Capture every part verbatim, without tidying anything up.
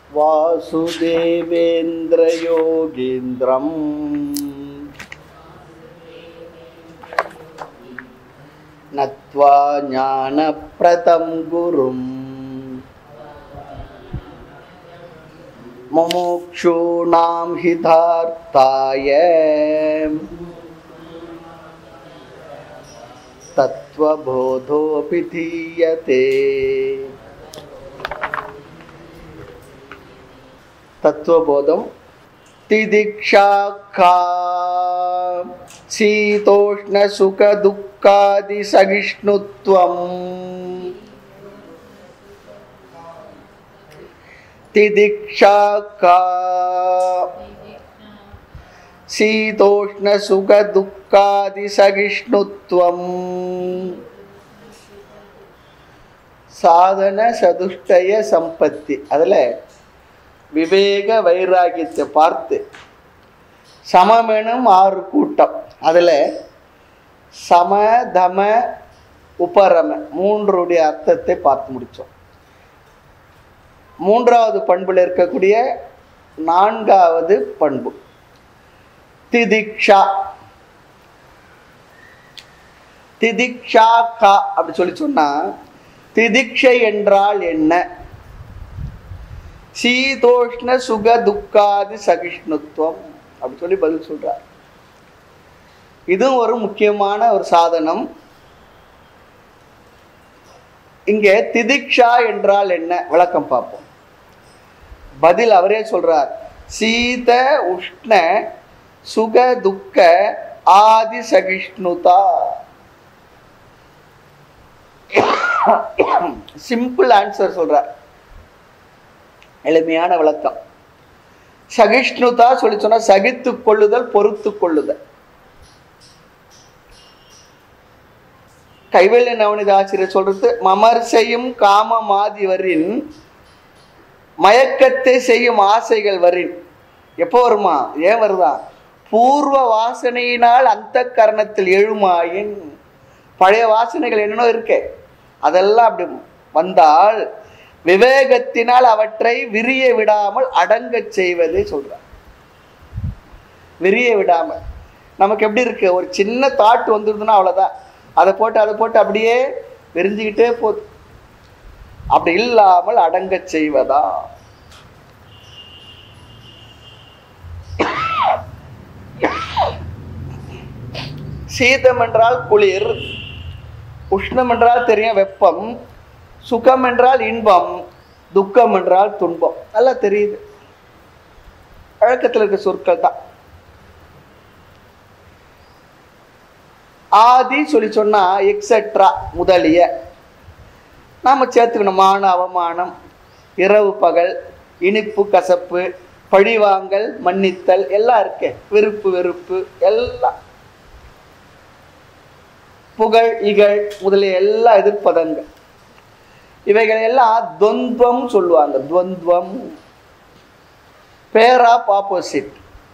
வாசுதேவேந்திர யோகேந்திரம் நத்வா ஞானப்ரதம் குரும் முமுக்ஷூணாம் ஹிதார்த்தாய தத்வபோதோபி தீயதே. தத்துவபோதம். திதிக்ஷாக்கா சீதோஷ்ண சுக துக்காதி சகிஷ்ணுத்வம். திதிக்ஷாக்கா சீதோஷ்ண சுக துக்காதி சகிஷ்ணுத்வம். சாதன சதுஷ்டய சம்பத்தி. அதில் விவேக வைராகியத்தை பார்த்து சமமெனும் ஆறு கூட்டம். அதில் சம தம உபரம மூன்றுடைய அர்த்தத்தை பார்த்து முடித்தோம். மூன்றாவது பண்பில் இருக்கக்கூடிய நான்காவது பண்பு திதிக்ஷா. திதிக்ஷா கா அப்படி சொல்லி சொன்னா திதிக்ஷை என்றால் என்ன? சீதோஷ்ண சுக துக்காதி சகிஷ்ணுத்துவம் அப்படி சொல்லி பதில் சொல்றார். இதுவும் ஒரு முக்கியமான ஒரு சாதனம். இங்கே திதிக்ஷா என்றால் என்ன விளக்கம் பார்ப்போம். பதில் அவரே சொல்றார். சீத உஷ்ண சுக துக்க ஆதி சகிஷ்ணுதா. சிம்பிள் ஆன்சர் சொல்றார், எளிமையான விளக்கம். சகிஷ்ணுதா சொல்லி சொன்னா சகித்து கொள்ளுதல், பொறுத்து கொள்ளுதல். கைவல்ய நவனித ஆசிரியர் சொல்றது மமர்சையும் காமமாதி வரின் மயக்கத்தை செய்யும் ஆசைகள் வரின். எப்போ வருமா? ஏன் வருதா? பூர்வ வாசனையினால் அந்த கரணத்தில் எழுமாயின். பழைய வாசனைகள் என்னென்னோ இருக்கே, அதெல்லாம் அப்படி வந்தால் விவேகத்தினால் அவற்றை விரிய விடாமல் அடங்க செய்வதை சொல்றார். விரிய விடாமல் நமக்கு எப்படி இருக்கு? ஒரு சின்ன தாட் வந்துருதுன்னா அவ்வளோதான், அதை போட்டு அதை போட்டு அப்படியே விரிஞ்சுக்கிட்டே போகுது. அப்படி இல்லாமல் அடங்க செய்வதா. சீதம் என்றால் குளிர், உஷ்ணம் என்றால் தெரியும் வெப்பம், சுகம் என்றால் இன்பம், துக்கம் என்றால் துன்பம். நல்லா தெரியுது, பழக்கத்தில் இருக்க சொற்கள் தான். ஆதி சொல்லி சொன்னா எக்ஸெட்ரா முதலிய நாம சேர்த்துக்கணும். மான அவமானம், இரவு பகல், இனிப்பு கசப்பு, பழிவாங்கல், மன்னித்தல் எல்லாம் இருக்கே. விருப்பு வெறுப்பு எல்லாம், புகழ் இகழ் முதலிய எல்லா எதிர்ப்பதங்கள், இவைகள் எல்லாம் துவந்துவம் சொல்லுவாங்க. துவந்துவம் பேர் ஆஃப் ஆப்போசிட்.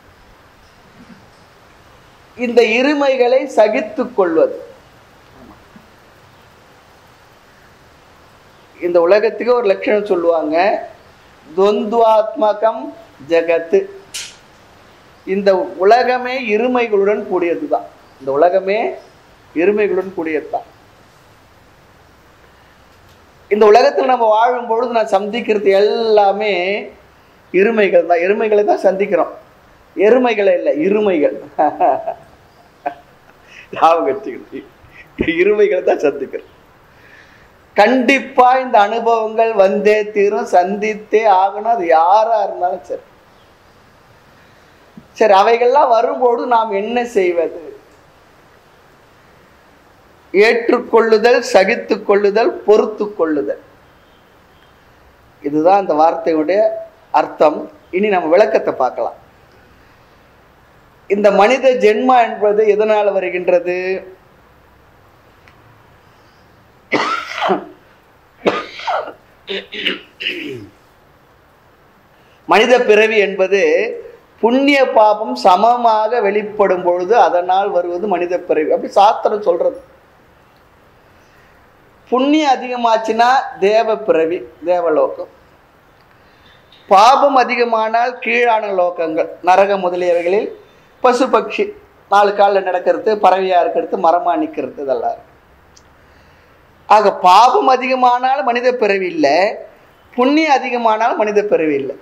இந்த இருமைகளை சகித்து கொள்வது. இந்த உலகத்துக்கு ஒரு லட்சணம் சொல்லுவாங்க, துவந்துவாத்மகம் ஜெகத்து. இந்த உலகமே இருமைகளுடன் கூடியது தான். இந்த உலகமே இருமைகளுடன் கூடியது தான். இந்த உலகத்தில் நம்ம வாழும் பொழுது நான் சந்திக்கிறது எல்லாமே இருமைகள் தான். எருமைகளை தான் சந்திக்கிறோம், எருமைகளை இல்லை, இருமைகள். இருமைகளை தான் சந்திக்கிறோம். கண்டிப்பா இந்த அனுபவங்கள் வந்தே தீரும், சந்தித்தே ஆகணும். அது யாரா இருந்தாலும் சரி சரி அவைகள்லாம் வரும்போது நாம் என்ன செய்வது? ஏற்றுக்கொள்ளுதல், சகித்து கொள்ளுதல், பொறுத்து கொள்ளுதல். இதுதான் அந்த வார்த்தையுடைய அர்த்தம். இனி நம்ம விளக்கத்தை பார்க்கலாம். இந்த மனித ஜென்மா என்பது எதனால் வருகின்றது? மனித பிறவி என்பது புண்ணிய பாபம் சமமாக வெளிப்படும் பொழுது அதனால் வருவது மனித பிறவி. அப்படி சாஸ்திரம் சொல்றது. புண்ணியம் அதிகமாச்சுன்னா தேவ பிறவி, தேவலோகம். பாபம் அதிகமானால் கீழான லோகங்கள் நரக முதலியவைகளில் பசு பட்சி நாலு காலில் நடக்கிறது, பறவையா இருக்கிறது, மரமா நிற்கிறது, இதெல்லாம் இருக்கு. ஆக பாபம் அதிகமானால் மனித பிறவி இல்லை, புண்ணியம் அதிகமானால் மனித பிறவி இல்லை.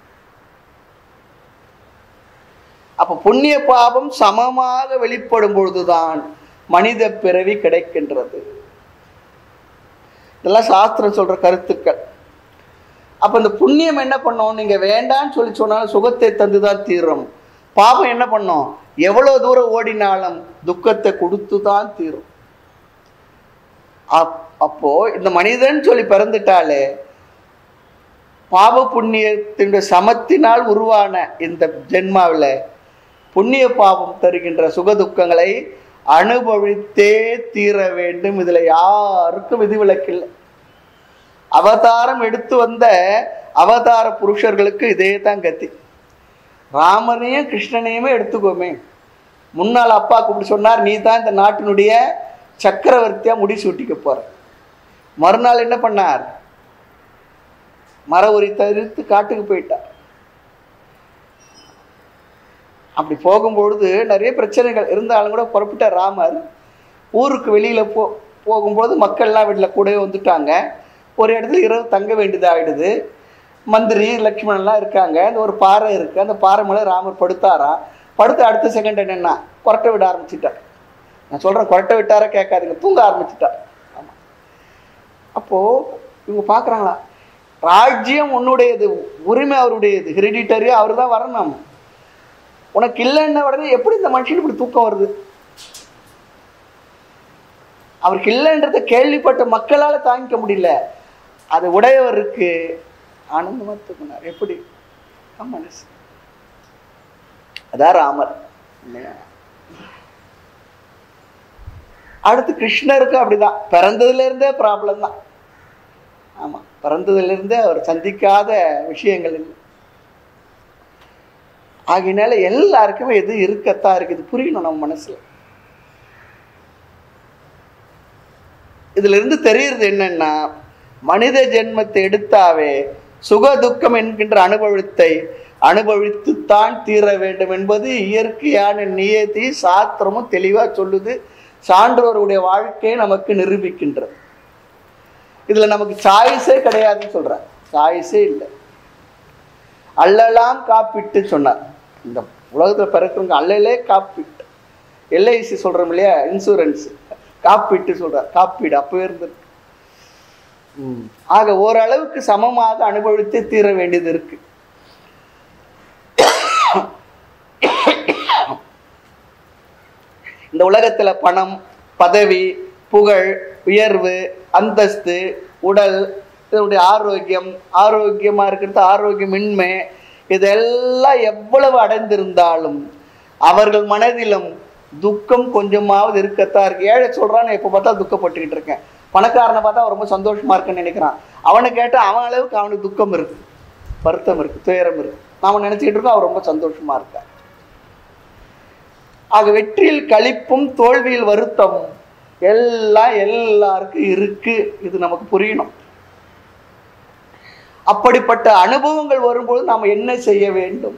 அப்ப புண்ணிய பாபம் சமமாக வெளிப்படும் பொழுதுதான் மனித பிறவி கிடைக்கின்றது. இதெல்லாம் சாஸ்திரம் சொல்ற கருத்துக்கள். அப்ப இந்த புண்ணியம் என்ன பண்ணோம், நீங்க வேண்டான்னு சொல்லி சொன்னாலும் சுகத்தை தந்துதான் தீரும். பாபம் என்ன பண்ணோம், எவ்வளவு தூரம் ஓடினாலும் துக்கத்தை கொடுத்து தான் தீரும். அப்போ இந்த மனிதன் சொல்லி பிறந்துட்டாலே பாப புண்ணியத்தினுடைய சமத்தினால் உருவான இந்த ஜென்மாவில் புண்ணிய பாபம் தருகின்ற சுக துக்கங்களை அனுபவித்தே தீர வேண்டும். இதுல யாருக்கும் விதிவிலக்கில்லை. அவதாரம் எடுத்து வந்த அவதார புருஷர்களுக்கு இதே தான் கத்தி. ராமனையும் கிருஷ்ணனையுமே எடுத்துக்கோமே. முன்னாள் அப்பா கூப்பிட்டு சொன்னார், நீ தான் இந்த நாட்டினுடைய சக்கரவர்த்தியா முடிசூட்டிக்க போற. மறுநாள் என்ன பண்ணார், மர உரி தவிர்த்து காட்டுக்கு போயிட்டார். அப்படி போகும்பொழுது நிறைய பிரச்சனைகள் இருந்தாலும் கூட புறப்பட்ட ராமர் ஊருக்கு வெளியில போ போகும்போது மக்கள்லாம் வீட்டில் கூடவே வந்துட்டாங்க. ஒரு இடத்துல இரவு தங்க வேண்டியதாகிடுது. மந்திரி லக்ஷ்மணன்லாம் இருக்காங்க. அந்த ஒரு பாறை இருக்கு, அந்த பாறை மேலே ராமர் படுத்தாரா. படுத்து அடுத்த செகண்ட் என்னன்னா கொரட்டை விட ஆரம்பிச்சுட்டார். நான் சொல்றேன், கொரட்டை விட்டார கேட்காதுங்க, தூங்க ஆரம்பிச்சுட்டார். ஆமா. அப்போ இவங்க பாக்குறாங்களா, ராஜ்யம் உன்னுடையது, உரிமை அவருடையது, ஹெரிடிட்டரியா அவர் தான் வரணும். உனக்கு இல்லைன்ன உடனே எப்படி இந்த மனுஷன் இப்படி தூக்கம் வருது? அவருக்கு இல்லைன்றத கேள்விப்பட்ட மக்களால் தாங்கிக்க முடியல. அது உடையவருக்கு ஆனந்தமா தூக்கினார். எப்படி மனசு? அதான் ராமர். அடுத்து கிருஷ்ணருக்கு அப்படிதான். பிறந்ததுல இருந்தே ப்ராப்ளம் தான். ஆமா, பிறந்ததுல இருந்தே அவர் சந்திக்காத விஷயங்கள் இல்லை. ஆகினால எல்லாருக்குமே எது இருக்கத்தான் இருக்குது. புரியணும் நம்ம மனசுல. இதுல இருந்து தெரியுறது என்னன்னா, மனித ஜென்மத்தை எடுத்தாவே சுக துக்கம் என்கின்ற அனுபவத்தை அனுபவித்துத்தான் தீர வேண்டும் என்பது இயற்கையான நியதி. சாஸ்திரமும் தெளிவா சொல்லுது. சான்றோருடைய வாழ்க்கையை நமக்கு நிரூபிக்கின்றது. இதுல நமக்கு சாய்ஸே கிடையாதுன்னு சொல்ற. சாய்ஸே இல்லை. அல்லலாம் காப்பீட்டு சொன்னார். இந்த உலகத்துல பிறக்கிறவங்க அல்லலே காப்பீட்டு, எல்ஐசி சொல்றோம் இல்லையா, இன்சூரன்ஸ், காப்பீட்டு சொல்றார். காப்பீடு அப்பவே இருந்திருக்கு. ஆக ஓரளவுக்கு சமமாக அனுபவித்து தீர வேண்டியது இருக்கு. இந்த உலகத்துல பணம், பதவி, புகழ், உயர்வு, அந்தஸ்து, உடல், இதனுடைய ஆரோக்கியம், ஆரோக்கியமா இருக்கிறது, ஆரோக்கியமின்மை, இதெல்லாம் எவ்வளவு அடைந்திருந்தாலும் அவர்கள் மனதிலும் துக்கம் கொஞ்சமாவது இருக்கத்தான் இருக்கு. ஏழை சொல்றான்னு எப்போ பார்த்தா துக்கப்பட்டுக்கிட்டு இருக்கேன், பணக்காரனை பார்த்தா ரொம்ப சந்தோஷமா இருக்குன்னு நினைக்கிறான். அவனை கேட்டா அவன் அளவுக்கு அவனுக்கு துக்கம் இருக்கு, வருத்தம் இருக்கு, துயரம் இருக்கு. நாம நினைச்சுக்கிட்டு இருக்கோம் அவன் ரொம்ப சந்தோஷமா இருக்கா. ஆக வெற்றியில் களிப்பும் தோல்வியில் வருத்தமும் எல்லாம் எல்லாருக்கும் இருக்கு. இது நமக்கு புரியணும். அப்படிப்பட்ட அனுபவங்கள் வரும்போது நாம் என்ன செய்ய வேண்டும்?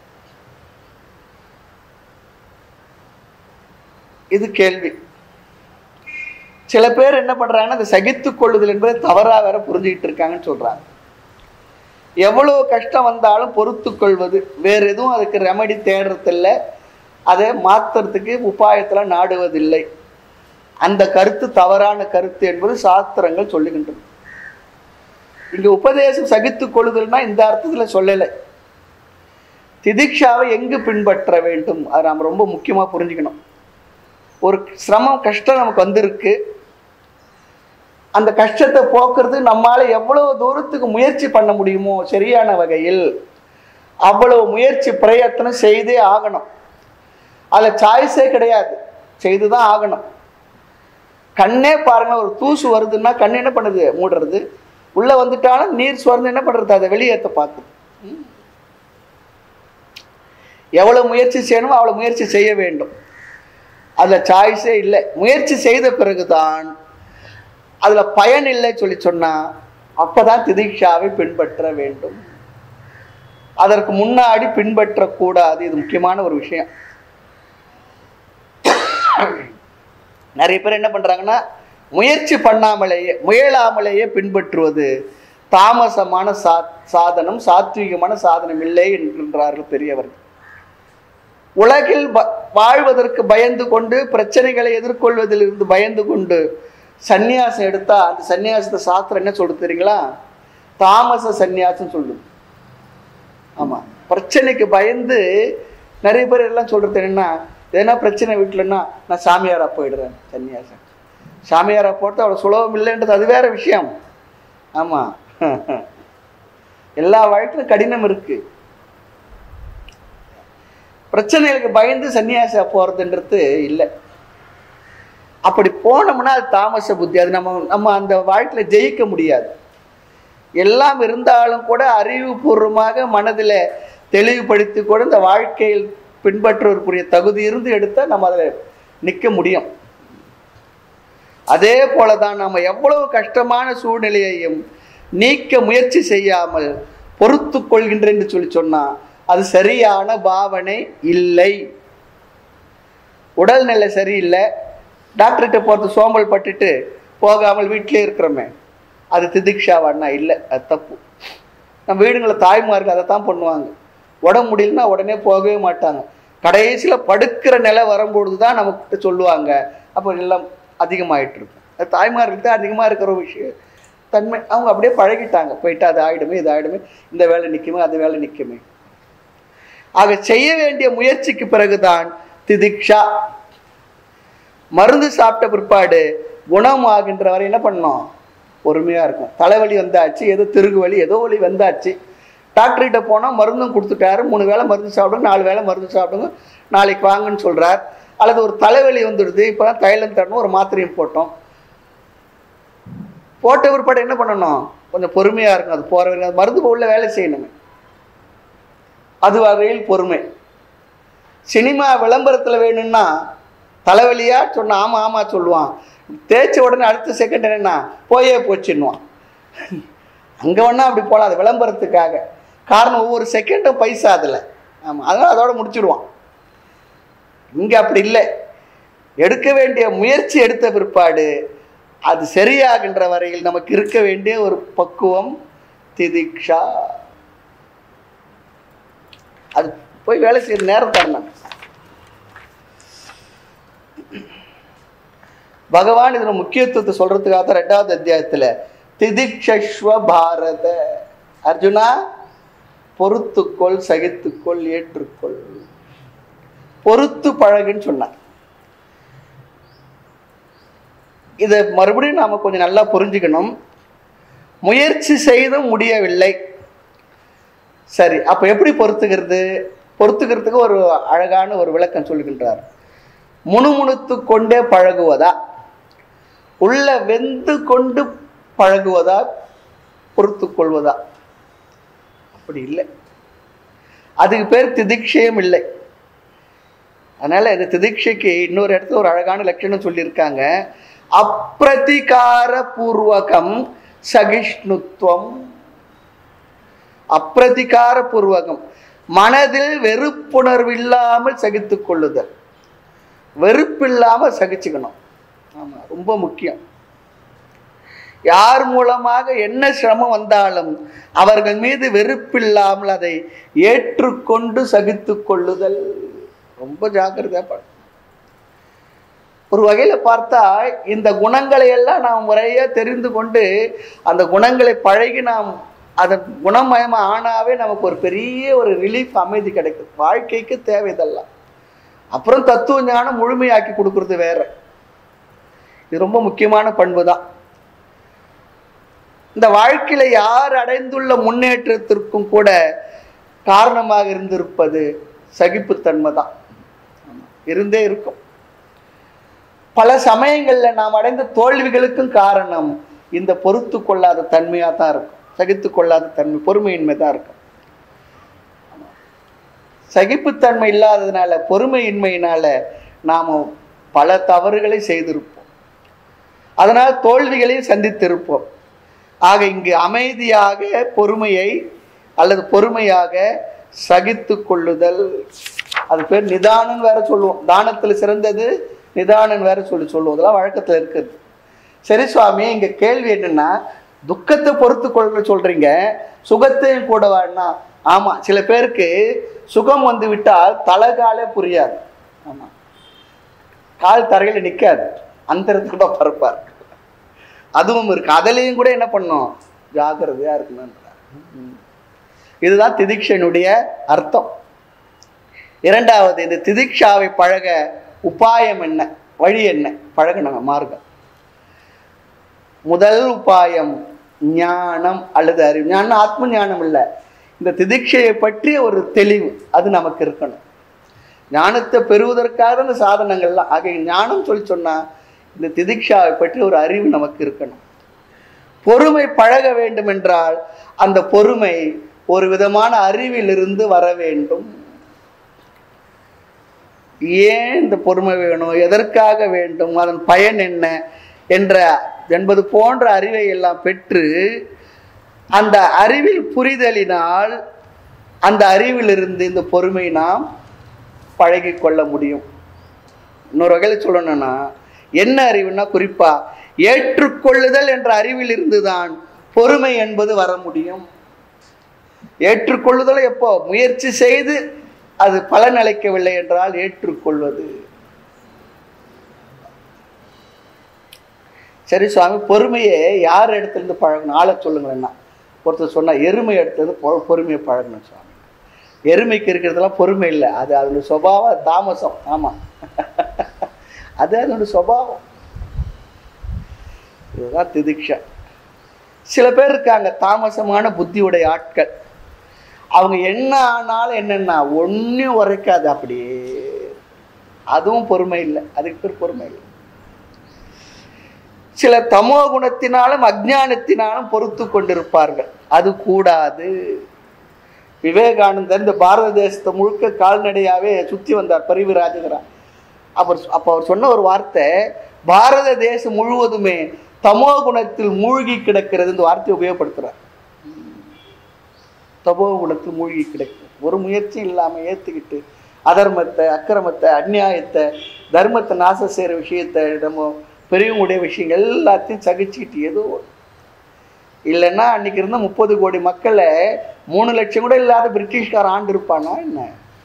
இது கேள்வி. சில பேர் என்ன பண்றாங்கன்னா, அந்த சகித்துக் கொள்ளுதல் என்பதை தவறா வேற புரிஞ்சுக்கிட்டு இருக்காங்கன்னு சொல்றாங்க. எவ்வளவு கஷ்டம் வந்தாலும் பொறுத்து கொள்வது, வேற எதுவும் அதுக்கு ரெமடி தேடுறதில்ல, அதை மாத்துறதுக்கு உபாயத்துல நாடுவதில்லை. அந்த கருத்து தவறான கருத்து என்பது சாஸ்திரங்கள் சொல்லுகின்றது. இங்க உபதேசம் சகித்துக் கொள்ளுதல்னா இந்த அர்த்தத்துல சொல்லலை. திதிக்ஷாவை எங்கு பின்பற்ற வேண்டும், அதை நாம் ரொம்ப முக்கியமா புரிஞ்சுக்கணும். ஒரு சிரமம், கஷ்டம் நமக்கு வந்திருக்கு, அந்த கஷ்டத்தை போக்குறது நம்மால எவ்வளவு தூரத்துக்கு முயற்சி பண்ண முடியுமோ சரியான வகையில் அவ்வளவு முயற்சி பிரயத்தனம் செய்தே ஆகணும். அதுல சாய்ஸே கிடையாது, செய்துதான் ஆகணும். கண்ணே பாருங்க, ஒரு தூசு வருதுன்னா கண் என்ன பண்ணுது, மூடுறது. உள்ள வந்துட்டாலும் நீர் சுரந்து என்ன பண்றது, அதை வெளியேற்ற பார்க்குது. எவ்வளவு முயற்சி செய்யணுமோ அவ்வளவு முயற்சி செய்ய வேண்டும். அதுல சாய்ஸே இல்லை. முயற்சி செய்த பிறகுதான் அதுல பயன் இல்லை சொல்லி சொன்னா அப்பதான் திதிக்ஷாவை பின்பற்ற வேண்டும். அதற்கு முன்னாடி பின்பற்றக்கூடாது. இது முக்கியமான ஒரு விஷயம். நிறைய பேர் என்ன பண்றாங்கன்னா, முயற்சி பண்ணாமலேயே முயலாமலேயே பின்பற்றுவது தாமசமான சா சாதனம் சாத்வீகமான சாதனம் இல்லை என்கின்றார்கள் பெரியவர்கள். உலகில் வாழ்வதற்கு பயந்து கொண்டு, பிரச்சனைகளை எதிர்கொள்வதில் இருந்து பயந்து கொண்டு சந்நியாசம் எடுத்தா அந்த சந்நியாசத்தை சாஸ்திரம் என்ன சொல்றது தெரியுங்களா? தாமச சந்நியாசம் சொல்லுது. ஆமா, பிரச்சனைக்கு பயந்து நிறைய பேர் எல்லாம் சொல்றது என்னன்னா, ஏன்னா பிரச்சனை வீட்டுலன்னா நான் சாமியாரா போயிடுறேன். சன்னியாசம் சாமியாரா போட்டு அவ்வளோ சுலபம் இல்லைன்றது அது வேற விஷயம். ஆமா, எல்லா வாழ்க்கையிலும் கடினம் இருக்கு. பிரச்சனைகளுக்கு பயந்து சன்னியாசா போறதுன்றது இல்லை. அப்படி போனோம்னா அது தாமச புத்தி. அது நம்ம நம்ம அந்த வாழ்க்கையில ஜெயிக்க முடியாது. எல்லாம் இருந்தாலும் கூட அறிவுபூர்வமாக மனதில் தெளிவுபடுத்தி கூட இந்த வாழ்க்கையில் பின்பற்றுவதற்குரிய தகுதி இருந்து எடுத்தால் நம்ம அதில் நிற்க முடியும். அதே போலதான் நம்ம எவ்வளவு கஷ்டமான சூழ்நிலையையும் நீக்க முயற்சி செய்யாமல் பொறுத்து கொள்கின்றேன் என்று சொல்லி சொன்னா அது சரியான பாவனை இல்லை. உடல்நிலை சரியில்லை, டாக்டர்கிட்ட போகிறது சோம்பல் பட்டுட்டு போகாமல் வீட்டிலே இருக்கிறோமே, அது திதிக்ஷாவானா? இல்லை, அது தப்பு. நம்ம வீடுங்களில் தாய்மார்கள் அதை தான் பண்ணுவாங்க. உடம்பு முடியலன்னா உடனே போகவே மாட்டாங்க. கடைசியில் படுக்கிற நிலை வரும்பொழுது தான் நமக்கிட்ட சொல்லுவாங்க. அப்போ எல்லாம் அதிகமாகிட்டு இருக்கும். அது தாய்மார்களுக்கு தான் அதிகமாக இருக்கிற ஒரு விஷயம் தன்மை. அவங்க அப்படியே பழகிட்டாங்க. போயிட்டு அது ஆகிடுமே, இது ஆகிடுமே, இந்த வேலை நிற்குமே, அது வேலை நிற்குமே. ஆக செய்ய வேண்டிய முயற்சிக்கு பிறகுதான் திதிக்ஷா. மருந்து சாப்பிட்ட பிற்பாடு குணம் ஆகின்ற வரை என்ன பண்ணோம்? பொறுமையாக இருக்கும். தலைவலி வந்தாச்சு, ஏதோ திருகு வலி, ஏதோ வலி வந்தாச்சு, டாக்டர்கிட்ட போனால் மருந்தும் கொடுத்துட்டாரு. மூணு வேளை மருந்து சாப்பிடுங்க, நாலு வேளை மருந்து சாப்பிடுங்க, நாளைக்கு வாங்கன்னு சொல்கிறார். அல்லது ஒரு தலைவலி வந்துடுது, இப்போ தான் தைலம் தரணும், ஒரு மாத்திரையும் போட்டோம். போட்ட பிற்பாடு என்ன பண்ணணும்? கொஞ்சம் பொறுமையாக இருக்கும். அது போகிற வரைக்கும் மருந்து உள்ள வேலை செய்யணுமே, அது வகையில் பொறுமை. சினிமா விளம்பரத்தில் வேணும்னா தலைவலியா சொன்ன ஆமா ஆமா சொல்லுவான். தேய்ச்ச உடனே அடுத்த செகண்ட் என்னன்னா போயே போச்சுன்னுவான். அங்கே வேணா அப்படி போகலாம், அது விளம்பரத்துக்காக. காரணம் ஒவ்வொரு செகண்டும் பைசா அதில். ஆமாம், அதனால் அதோட முடிச்சுடுவான். இங்கே அப்படி இல்லை. எடுக்க வேண்டிய முயற்சி எடுத்த பிற்பாடு அது சரியாகின்ற வரையில் நமக்கு இருக்க வேண்டிய ஒரு பக்குவம் திதிக்ஷா. அது போய் வேலை செய்யற நேரம் தரணும். பகவான் இதன் முக்கியத்துவத்தை சொல்றதுக்காக தான் ரெண்டாவது அத்தியாயத்துல திதிக்ஷஸ்வ பாரத, அர்ஜுனா பொறுத்துக்கொள், சகித்துக்கொள், ஏற்றுக்கொள், பொறுத்து பழகுன்னு சொன்னார். இதை மறுபடியும் நாம கொஞ்சம் நல்லா புரிஞ்சுக்கணும். முயற்சி செய்தும் முடியவில்லை. சரி, அப்ப எப்படி பொறுத்துக்கிறது? பொறுத்துக்கிறதுக்கு ஒரு அழகான ஒரு விளக்கம் சொல்லுகின்றார். முணுமுணுத்து கொண்டே பழகுவதா, உள்ள வெந்து கொண்டு பழகுவதா, பொறுத்து கொள்வதா? அப்படி இல்லை. அதுக்கு பேர் திதிக்ஷயம் இல்லை. அதனால இந்த திதிக்ஷைக்கு இன்னொரு இடத்துல ஒரு அழகான லட்சணம் சொல்லியிருக்காங்க. அப்பிரதிகார பூர்வகம் சகிஷ்ணுத்துவம். அப்பிரதிகார பூர்வகம், மனதில் வெறுப்புணர்வு இல்லாமல் சகித்து கொள்ளுதல். வெறுப்பு இல்லாமல் சகிச்சுக்கணும். ஆமா, ரொம்ப முக்கியம். யார் மூலமாக என்ன சிரமம் வந்தாலும் அவர்கள் மீது வெறுப்பில்லாமல் அதை ஏற்றுக்கொண்டு சகித்து கொள்ளுதல் ரொம்ப ஜாக்கிரதையா படும். ஒரு வகையில பார்த்தா இந்த குணங்களை எல்லாம் நாம் முறையா தெரிந்து கொண்டு அந்த குணங்களை பழகி நாம் அதன் குணமயமா ஆனாவே நமக்கு ஒரு பெரிய ஒரு ரிலீஃப், அமைதி கிடைக்கும். வாழ்க்கைக்கு தேவைதெல்லாம். அப்புறம் தத்துவ ஞானம் முழுமையாக்கி கொடுக்கறது வேற. இது ரொம்ப முக்கியமான பண்பு தான். இந்த வாழ்க்கையில யார் அடைந்துள்ள முன்னேற்றத்திற்கும் கூட காரணமாக இருந்திருப்பது சகிப்புத்தன்மை தான். இருந்தே இருக்கும். பல சமயங்கள்ல நாம் அடைந்த தோல்விகளுக்கும் காரணம் இந்த பொறுத்து கொள்ளாத தன்மையா தான் இருக்கும். சகித்து கொள்ளாத தன்மை, பொறுமையின்மை தான் இருக்கும். சகிப்புத்தன்மை இல்லாததுனால, பொறுமையின்மையினால நாம பல தவறுகளை செய்திருப்போம். அதனால் தோல்விகளையும் சந்தித்திருப்போம். ஆக இங்கு அமைதியாக பொறுமையை அல்லது பொறுமையாக சகித்து கொள்ளுதல். அது பேர் நிதானம் வேற சொல்லுவோம். தானத்தில் சிறந்தது நிதானம் வேற சொல்லி சொல்லுவோம். அதெல்லாம் வழக்கத்தில் இருக்குது. சரி சுவாமி, இங்க கேள்வி என்னன்னா, துக்கத்தை பொறுத்து கொள்ள சொல்றீங்க, சுகத்தையும் கூட வேணா. ஆமா, சில பேருக்கு சுகம் வந்து விட்டால் தலகாலே புரியாது. ஆமா, கால் தரையில நிற்காது, அந்த இடத்துல பறப்பார். அதுவும் இருக்கு. அதுலேயும் கூட என்ன பண்ணும், ஜாகிரதையா இருக்கணும். இதுதான் திதிக்ஷனுடைய அர்த்தம். இரண்டாவது, இந்த திதிக்ஷாவை பழக உபாயம் என்ன, வழி என்ன, பழகணுங்க மார்க்கம். முதல் உபாயம் ஞானம் அல்லது அறிவு. ஞானம் ஆத்ம ஞானம் இல்லை, இந்த திதிக்ஷையை பற்றிய ஒரு தெளிவு அது நமக்கு இருக்கணும். ஞானத்தை பெறுவதற்காக இந்த சாதனங்கள்லாம். ஆக ஞானம் சொல்லி சொன்னா இந்த திதிக்ஷாவை பற்றி ஒரு அறிவு நமக்கு இருக்கணும். பொறுமை பழக வேண்டும் என்றால் அந்த பொறுமை ஒரு விதமான அறிவிலிருந்து வர வேண்டும். ஏன் இந்த பொறுமை வேணும், எதற்காக வேண்டும், அதன் பயன் என்ன என்ற என்பது போன்ற அறிவை எல்லாம் பெற்று அந்த அறிவில் புரிதலினால் அந்த அறிவிலிருந்து இந்த பொறுமை நாம் பழகி கொள்ள முடியும். இன்னொரு வகையில் சொல்லணும்னா, என்ன அறிவுன்னா குறிப்பா ஏற்றுக்கொள்ளுதல் என்ற அறிவில் இருந்துதான் பொறுமை என்பது வர முடியும். ஏற்றுக்கொள்ளுதல் எப்போ, முயற்சி செய்து அது பலன் அளிக்கவில்லை என்றால் ஏற்றுக்கொள்வது. சரி சுவாமி, பொறுமையை யார் இடத்துலேருந்து பழகணும், ஆளை சொல்லுங்களேன்னா. ஒருத்தர் சொன்னா எருமை எடுத்தது பொறுமையை பழகணும் சுவாமி. எருமைக்கு இருக்கிறதெல்லாம் பொறுமை இல்லை, அது அதனுடைய சுபாவம், தாமசம். ஆமாம், அது அதனுடைய சுபாவம். இதுதான் திதிக்ஷா. சில பேர் இருக்காங்க தாமசமான புத்தியுடைய ஆட்கள். அவங்க என்ன ஆனாலும் என்னென்னா ஒன்றும் உரைக்காது அப்படியே. அதுவும் பொறுமை இல்லை, அதுக்கு பேர் பொறுமை இல்லை. சில தமோ குணத்தினாலும் அஜ்ஞானத்தினாலும் பொறுத்து கொண்டிருப்பார்கள், அது கூடாது. விவேகானந்தர் இந்த பாரத தேசத்தை முழுக்க கால்நடையாவே சுற்றி வந்தார், பரிவு ராஜகரா. அவர் அப்போ அவர் சொன்ன ஒரு வார்த்தை, பாரத தேசம் முழுவதுமே தமோ குணத்தில் மூழ்கி கிடக்கிறது. இந்த வார்த்தையை உபயோகப்படுத்துறார். தமோ குணத்தில் மூழ்கி கிடக்கு, ஒரு முயற்சி இல்லாமல் ஏற்றுக்கிட்டு அதர்மத்தை, அக்கிரமத்தை, அந்நியாயத்தை, தர்மத்தை நாசம் செய்கிற விஷயத்தை, இடமோ பெரியவங்களுடைய விஷயங்கள் எல்லாத்தையும் சகிச்சுக்கிட்டு ஏதோ இல்லைன்னா அன்னைக்கு இருந்த முப்பது கோடி மக்களை மூணு லட்சம் கூட இல்லாத பிரிட்டிஷ்கார ஆண்டு இருப்பானா என்ன?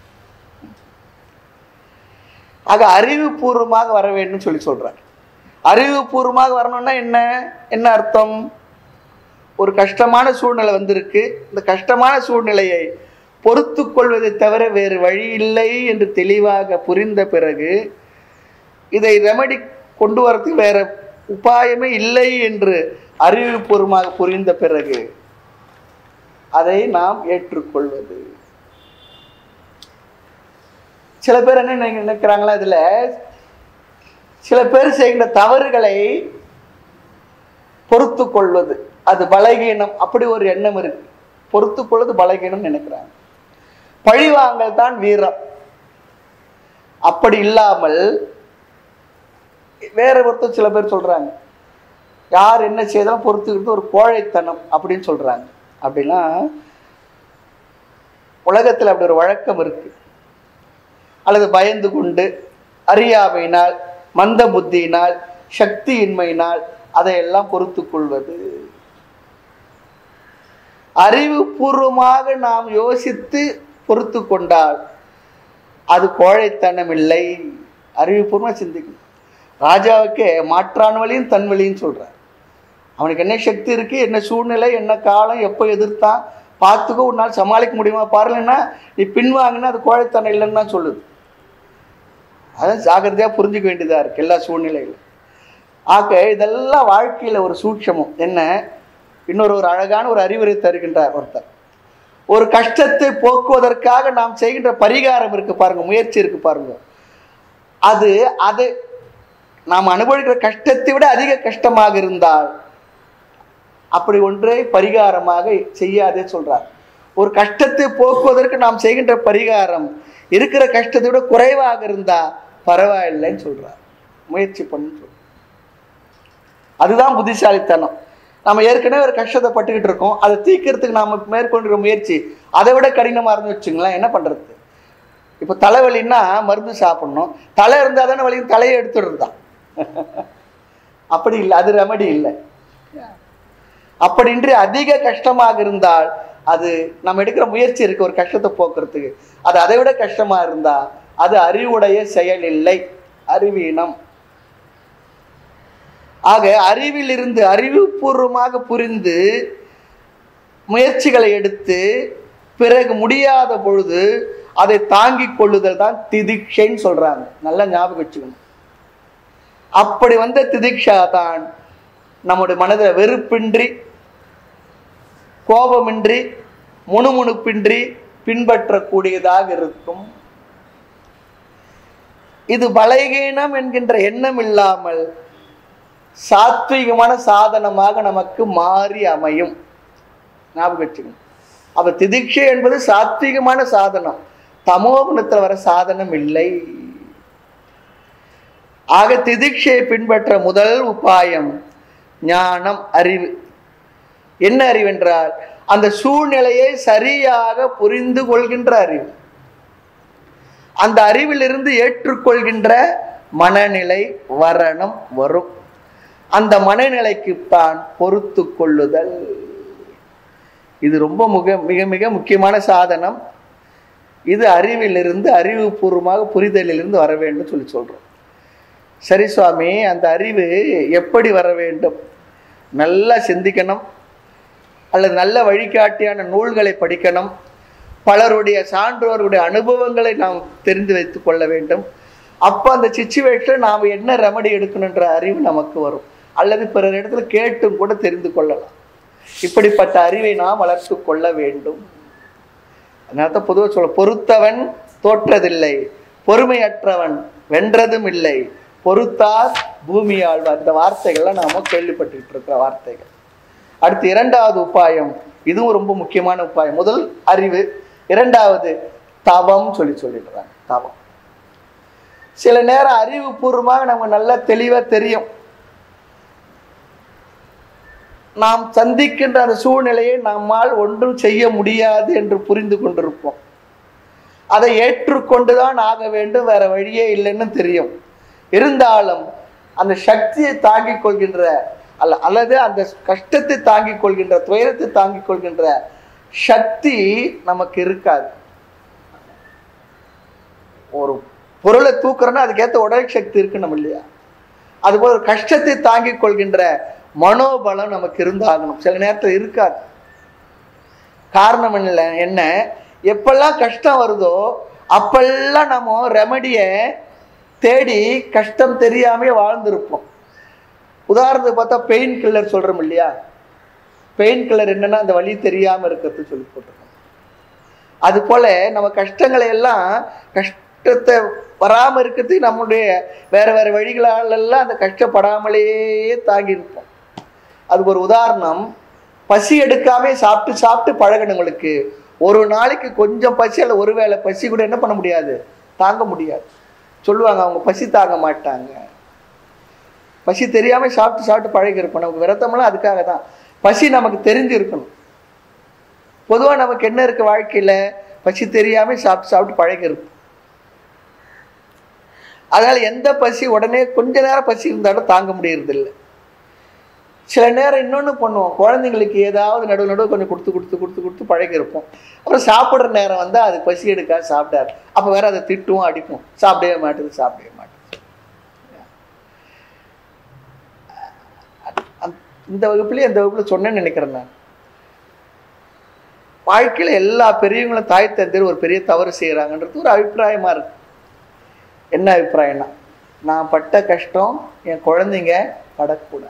ஆக அறிவுபூர்வமாக வர வேண்டும் சொல்லி சொல்றார். அறிவுபூர்வமாக வரணும்னா என்ன என்ன அர்த்தம்? ஒரு கஷ்டமான சூழ்நிலை வந்திருக்கு, இந்த கஷ்டமான சூழ்நிலையை பொறுத்து கொள்வதை தவிர வேறு வழி இல்லை என்று தெளிவாக புரிந்த பிறகு, இதை ரெமடி கொண்டு வரதுக்கு வேற உபாயமே இல்லை என்று அறிவுபூர்வமாக புரிந்த பிறகு அதை நாம் ஏற்றுக்கொள்வது. சில பேர் என்ன நினைக்கிறாங்களா, இதுல சில பேர் செய்கின்ற தவறுகளை பொறுத்து கொள்வது அது பலகீனம், அப்படி ஒரு எண்ணம் இருக்கு. பொறுத்து கொள்வது பலகீனம் நினைக்கிறாங்க. பழிவாங்கல் தான் வீரம். அப்படி இல்லாமல் வேற ஒருத்தர் சில பேர் சொல்றாங்க, யார் என்ன செய்தாலும் பொறுத்துக்கிறது ஒரு கோழைத்தனம் அப்படின்னு சொல்றாங்க. அப்படின்னா உலகத்தில் அப்படி ஒரு வழக்கம் இருக்கு. அல்லது பயந்து கொண்டு, அறியாமையினால், மந்த புத்தியினால், சக்தியின்மையினால் அதையெல்லாம் பொறுத்து கொள்வது. அறிவுபூர்வமாக நாம் யோசித்து பொறுத்து கொண்டால் அது கோழைத்தனம் இல்லை. அறிவுபூர்வமாக சிந்திக்கணும். ராஜாவுக்கே மாற்றான் வழியும் தன் வழியும் சொல்றார். அவனுக்கு என்ன சக்தி இருக்கு, என்ன சூழ்நிலை, என்ன காலம், எப்போ எதிர்த்தான் பார்த்துக்கோ, ஒரு நாள் சமாளிக்க முடியுமா பாருங்கன்னா, நீ பின்வாங்கினா அது கோழைத்தனம் இல்லைன்னு தான் சொல்லுது. அதான் ஜாகிரதையாக புரிஞ்சுக்க வேண்டியதாக இருக்கு எல்லா சூழ்நிலையிலும். ஆக இதெல்லாம் வாழ்க்கையில் ஒரு சூட்சமும் என்ன. இன்னொரு ஒரு அழகான ஒரு அறிவுரை தருகின்றார் ஒருத்தர். ஒரு கஷ்டத்தை போக்குவதற்காக நாம் செய்கின்ற பரிகாரம் இருக்கு பாருங்க, முயற்சி இருக்கு பாருங்க, அது அது நாம் அனுபவிக்கிற கஷ்டத்தை விட அதிக கஷ்டமாக இருந்தால் அப்படி ஒன்றை பரிகாரமாக செய்யாதே சொல்றார். ஒரு கஷ்டத்தை போக்குவதற்கு நாம் செய்கின்ற பரிகாரம் இருக்கிற கஷ்டத்தை விட குறைவாக இருந்தா பரவாயில்லைன்னு சொல்றார். முயற்சி பண்ணு சொல்ற. அதுதான் புத்திசாலித்தனம். நம்ம ஏற்கனவே ஒரு கஷ்டத்தை பட்டுக்கிட்டு இருக்கோம், அதை தீர்க்கறதுக்கு நாம மேற்கொண்டு முயற்சி அதை விட கடினமா இருந்து வச்சுங்களேன், என்ன பண்றது? இப்போ தலைவலின்னா மருந்து சாப்பிடணும், தலை இருந்தால் தானே வலி, தலையை எடுத்துடுறது தான். அப்படி இல்லை, அது ரெமடி இல்லை. அப்படின்றி அதிக கஷ்டமாக இருந்தால் அது நம்ம எடுக்கிற முயற்சி இருக்கு ஒரு கஷ்டத்தை போக்குறதுக்கு, அது அதை விட கஷ்டமா இருந்தா அது அறிவுடைய செயல் இல்லை, அறிவீனம். ஆக அறிவில் இருந்து அறிவுபூர்வமாக புரிந்து முயற்சிகளை எடுத்து பிறகு முடியாத பொழுது அதை தாங்கிக் கொள்ளுதல் தான் திதிக்ஷைன்னு சொல்றாங்க. நல்லா ஞாபகம் வச்சுக்கணும். அப்படி வந்த திதிக்ஷா தான் நம்முடைய மனதில் வெறுப்பின்றி, கோபமின்றி, முணுமுணுப்பின்றி பின்பற்றக்கூடியதாக இருக்கும். இது பலகீனம் என்கின்ற எண்ணம் இல்லாமல் சாத்வீகமான சாதனமாக நமக்கு மாறி அமையும். ஞாபகம் வச்சுக்கணும். அப்ப திதிக்ஷை என்பது சாத்வீகமான சாதனம், தமோகுணத்தில் வர சாதனம் இல்லை. ஆக திதிக்ஷையை பின்பற்ற முதல் உபாயம் ஞானம், அறிவு. என்ன அறிவு என்றால் அந்த சூழ்நிலையை சரியாக புரிந்து கொள்கின்ற அறிவு. அந்த அறிவிலிருந்து ஏற்றுக்கொள்கின்ற மனநிலை வரணும், வரும். அந்த மனநிலைக்கு தான் பொறுத்து கொள்ளுதல். இது ரொம்ப மிக மிக மிக முக்கியமான சாதனம். இது அறிவிலிருந்து, அறிவுபூர்வமாக புரிதலிலிருந்து வர வேண்டும் சொல்லி சொல்றோம். சரி சுவாமி, அந்த அறிவு எப்படி வர வேண்டும்? நல்லா சிந்திக்கணும், அல்லது நல்ல வழிகாட்டியான நூல்களை படிக்கணும், பலருடைய சான்றோருடைய அனுபவங்களை நாம் தெரிந்து வைத்து கொள்ள வேண்டும். அப்போ அந்த சிச்சுவேஷன் நாம் என்ன ரெமடி எடுக்கணுன்ற அறிவு நமக்கு வரும். அல்லது பிறர் இடத்துல கேட்டும் கூட தெரிந்து கொள்ளலாம். இப்படிப்பட்ட அறிவை நாம் வளர்த்து கொள்ள வேண்டும். அதனால தான் பொதுவாக சொல்ல, பொறுத்தவன் தோற்றதில்லை, பொறுமையற்றவன் வென்றதும் இல்லை, பொறுத்தார் பூமி ஆழ்வார். இந்த வார்த்தைகள்லாம் நாம கேள்விப்பட்டுக்கிட்டு இருக்கிற வார்த்தைகள். அடுத்து இரண்டாவது உபாயம், இதுவும் ரொம்ப முக்கியமான உபாயம். முதல் அறிவு, இரண்டாவது தவம் சொல்லி சொல்லிடுறாங்க. தவம் சில நேரம் அறிவு பூர்வமாக நமக்கு நல்லா தெளிவா தெரியும், நாம் சந்திக்கின்ற அந்த சூழ்நிலையை நம்மால் ஒன்றும் செய்ய முடியாது என்று புரிந்து கொண்டிருப்போம். அதை ஏற்றுக்கொண்டுதான் ஆக வேண்டும், வேற வழியே இல்லைன்னு தெரியும். இருந்தாலும் அந்த சக்தியை தாங்கிக் கொள்கின்ற அல்ல அல்லது அந்த கஷ்டத்தை தாங்கிக் கொள்கின்ற, துயரத்தை தாங்கிக் கொள்கின்ற சக்தி நமக்கு இருக்காது. ஒரு பொருளை தூக்குறோன்னா அதுக்கேற்ற உடல் சக்தி இருக்கு நம்ம இல்லையா? அதுபோல் ஒரு கஷ்டத்தை தாங்கிக் கொள்கின்ற மனோபலம் நமக்கு இருந்தாகணும். சில நேரத்தில் இருக்காது. காரணம் என்ன என்ன எப்பெல்லாம் கஷ்டம் வருதோ அப்பெல்லாம் நம்ம ரெமடிய தேடி கஷ்டம் தெரியாமே வாழ்ந்திருப்போம். உதாரணத்துக்கு பார்த்தா பெயின் கில்லர் சொல்றோம் இல்லையா? பெயின் கில்லர் என்னன்னா அந்த வலி தெரியாம இருக்கிறது சொல்லி போட்டிருக்கோம். அது போல நம்ம கஷ்டங்களை எல்லாம், கஷ்டத்தை வராம இருக்கிறதுக்கு நம்முடைய வேற வேற வழிகளால் எல்லாம் அந்த கஷ்டப்படாமலேயே தாங்கி இருப்போம். அதுக்கு ஒரு உதாரணம், பசி எடுக்காமே சாப்பிட்டு சாப்பிட்டு பழகினவங்களுக்கு ஒரு நாளைக்கு கொஞ்சம் பசி அல்ல ஒரு வேளை பசி கூட என்ன பண்ண முடியாது, தாங்க முடியாது. சொல்லுவாங்க அவங்க பசி தாங்க மாட்டாங்க. பசி தெரியாம சாப்பிட்டு சாப்பிட்டு பழகி இருப்போம். நமக்கு விரதம்லாம் அதுக்காக தான். பசி நமக்கு தெரிஞ்சு இருக்கணும். பொதுவா நமக்கு என்ன இருக்கு வாழ்க்கையில, பசி தெரியாம சாப்பிட்டு சாப்பிட்டு பழகி இருப்போம். அதனால எந்த பசி உடனே கொஞ்ச நேரம் பசி இருந்தாலும் தாங்க முடியறது இல்லை. சில நேரம் இன்னொன்று பண்ணுவோம், குழந்தைங்களுக்கு ஏதாவது நடுவு நடுவு கொஞ்சம் கொடுத்து கொடுத்து கொடுத்து கொடுத்து பழகி இருப்போம். அப்புறம் சாப்பிட்ற நேரம் வந்தால் அது பசி எடுக்காது, சாப்பிடாது. அப்போ வேற அதை திட்டுவோம், அடிப்போம், சாப்பிடவே மாட்டேது சாப்பிடவே மாட்டேது. இந்த வகுப்புலேயே இந்த வகுப்புல சொன்னேன்னு நினைக்கிறேன் நான். வாழ்க்கையில் எல்லா பெரியவங்களும் தாய் தந்தையர் ஒரு பெரிய தவறு செய்கிறாங்கன்றது ஒரு அபிப்பிராயமாக இருக்கு. என்ன அபிப்பிராயம்னா, நான் பட்ட கஷ்டம் என் குழந்தைங்க படக்கூடாது.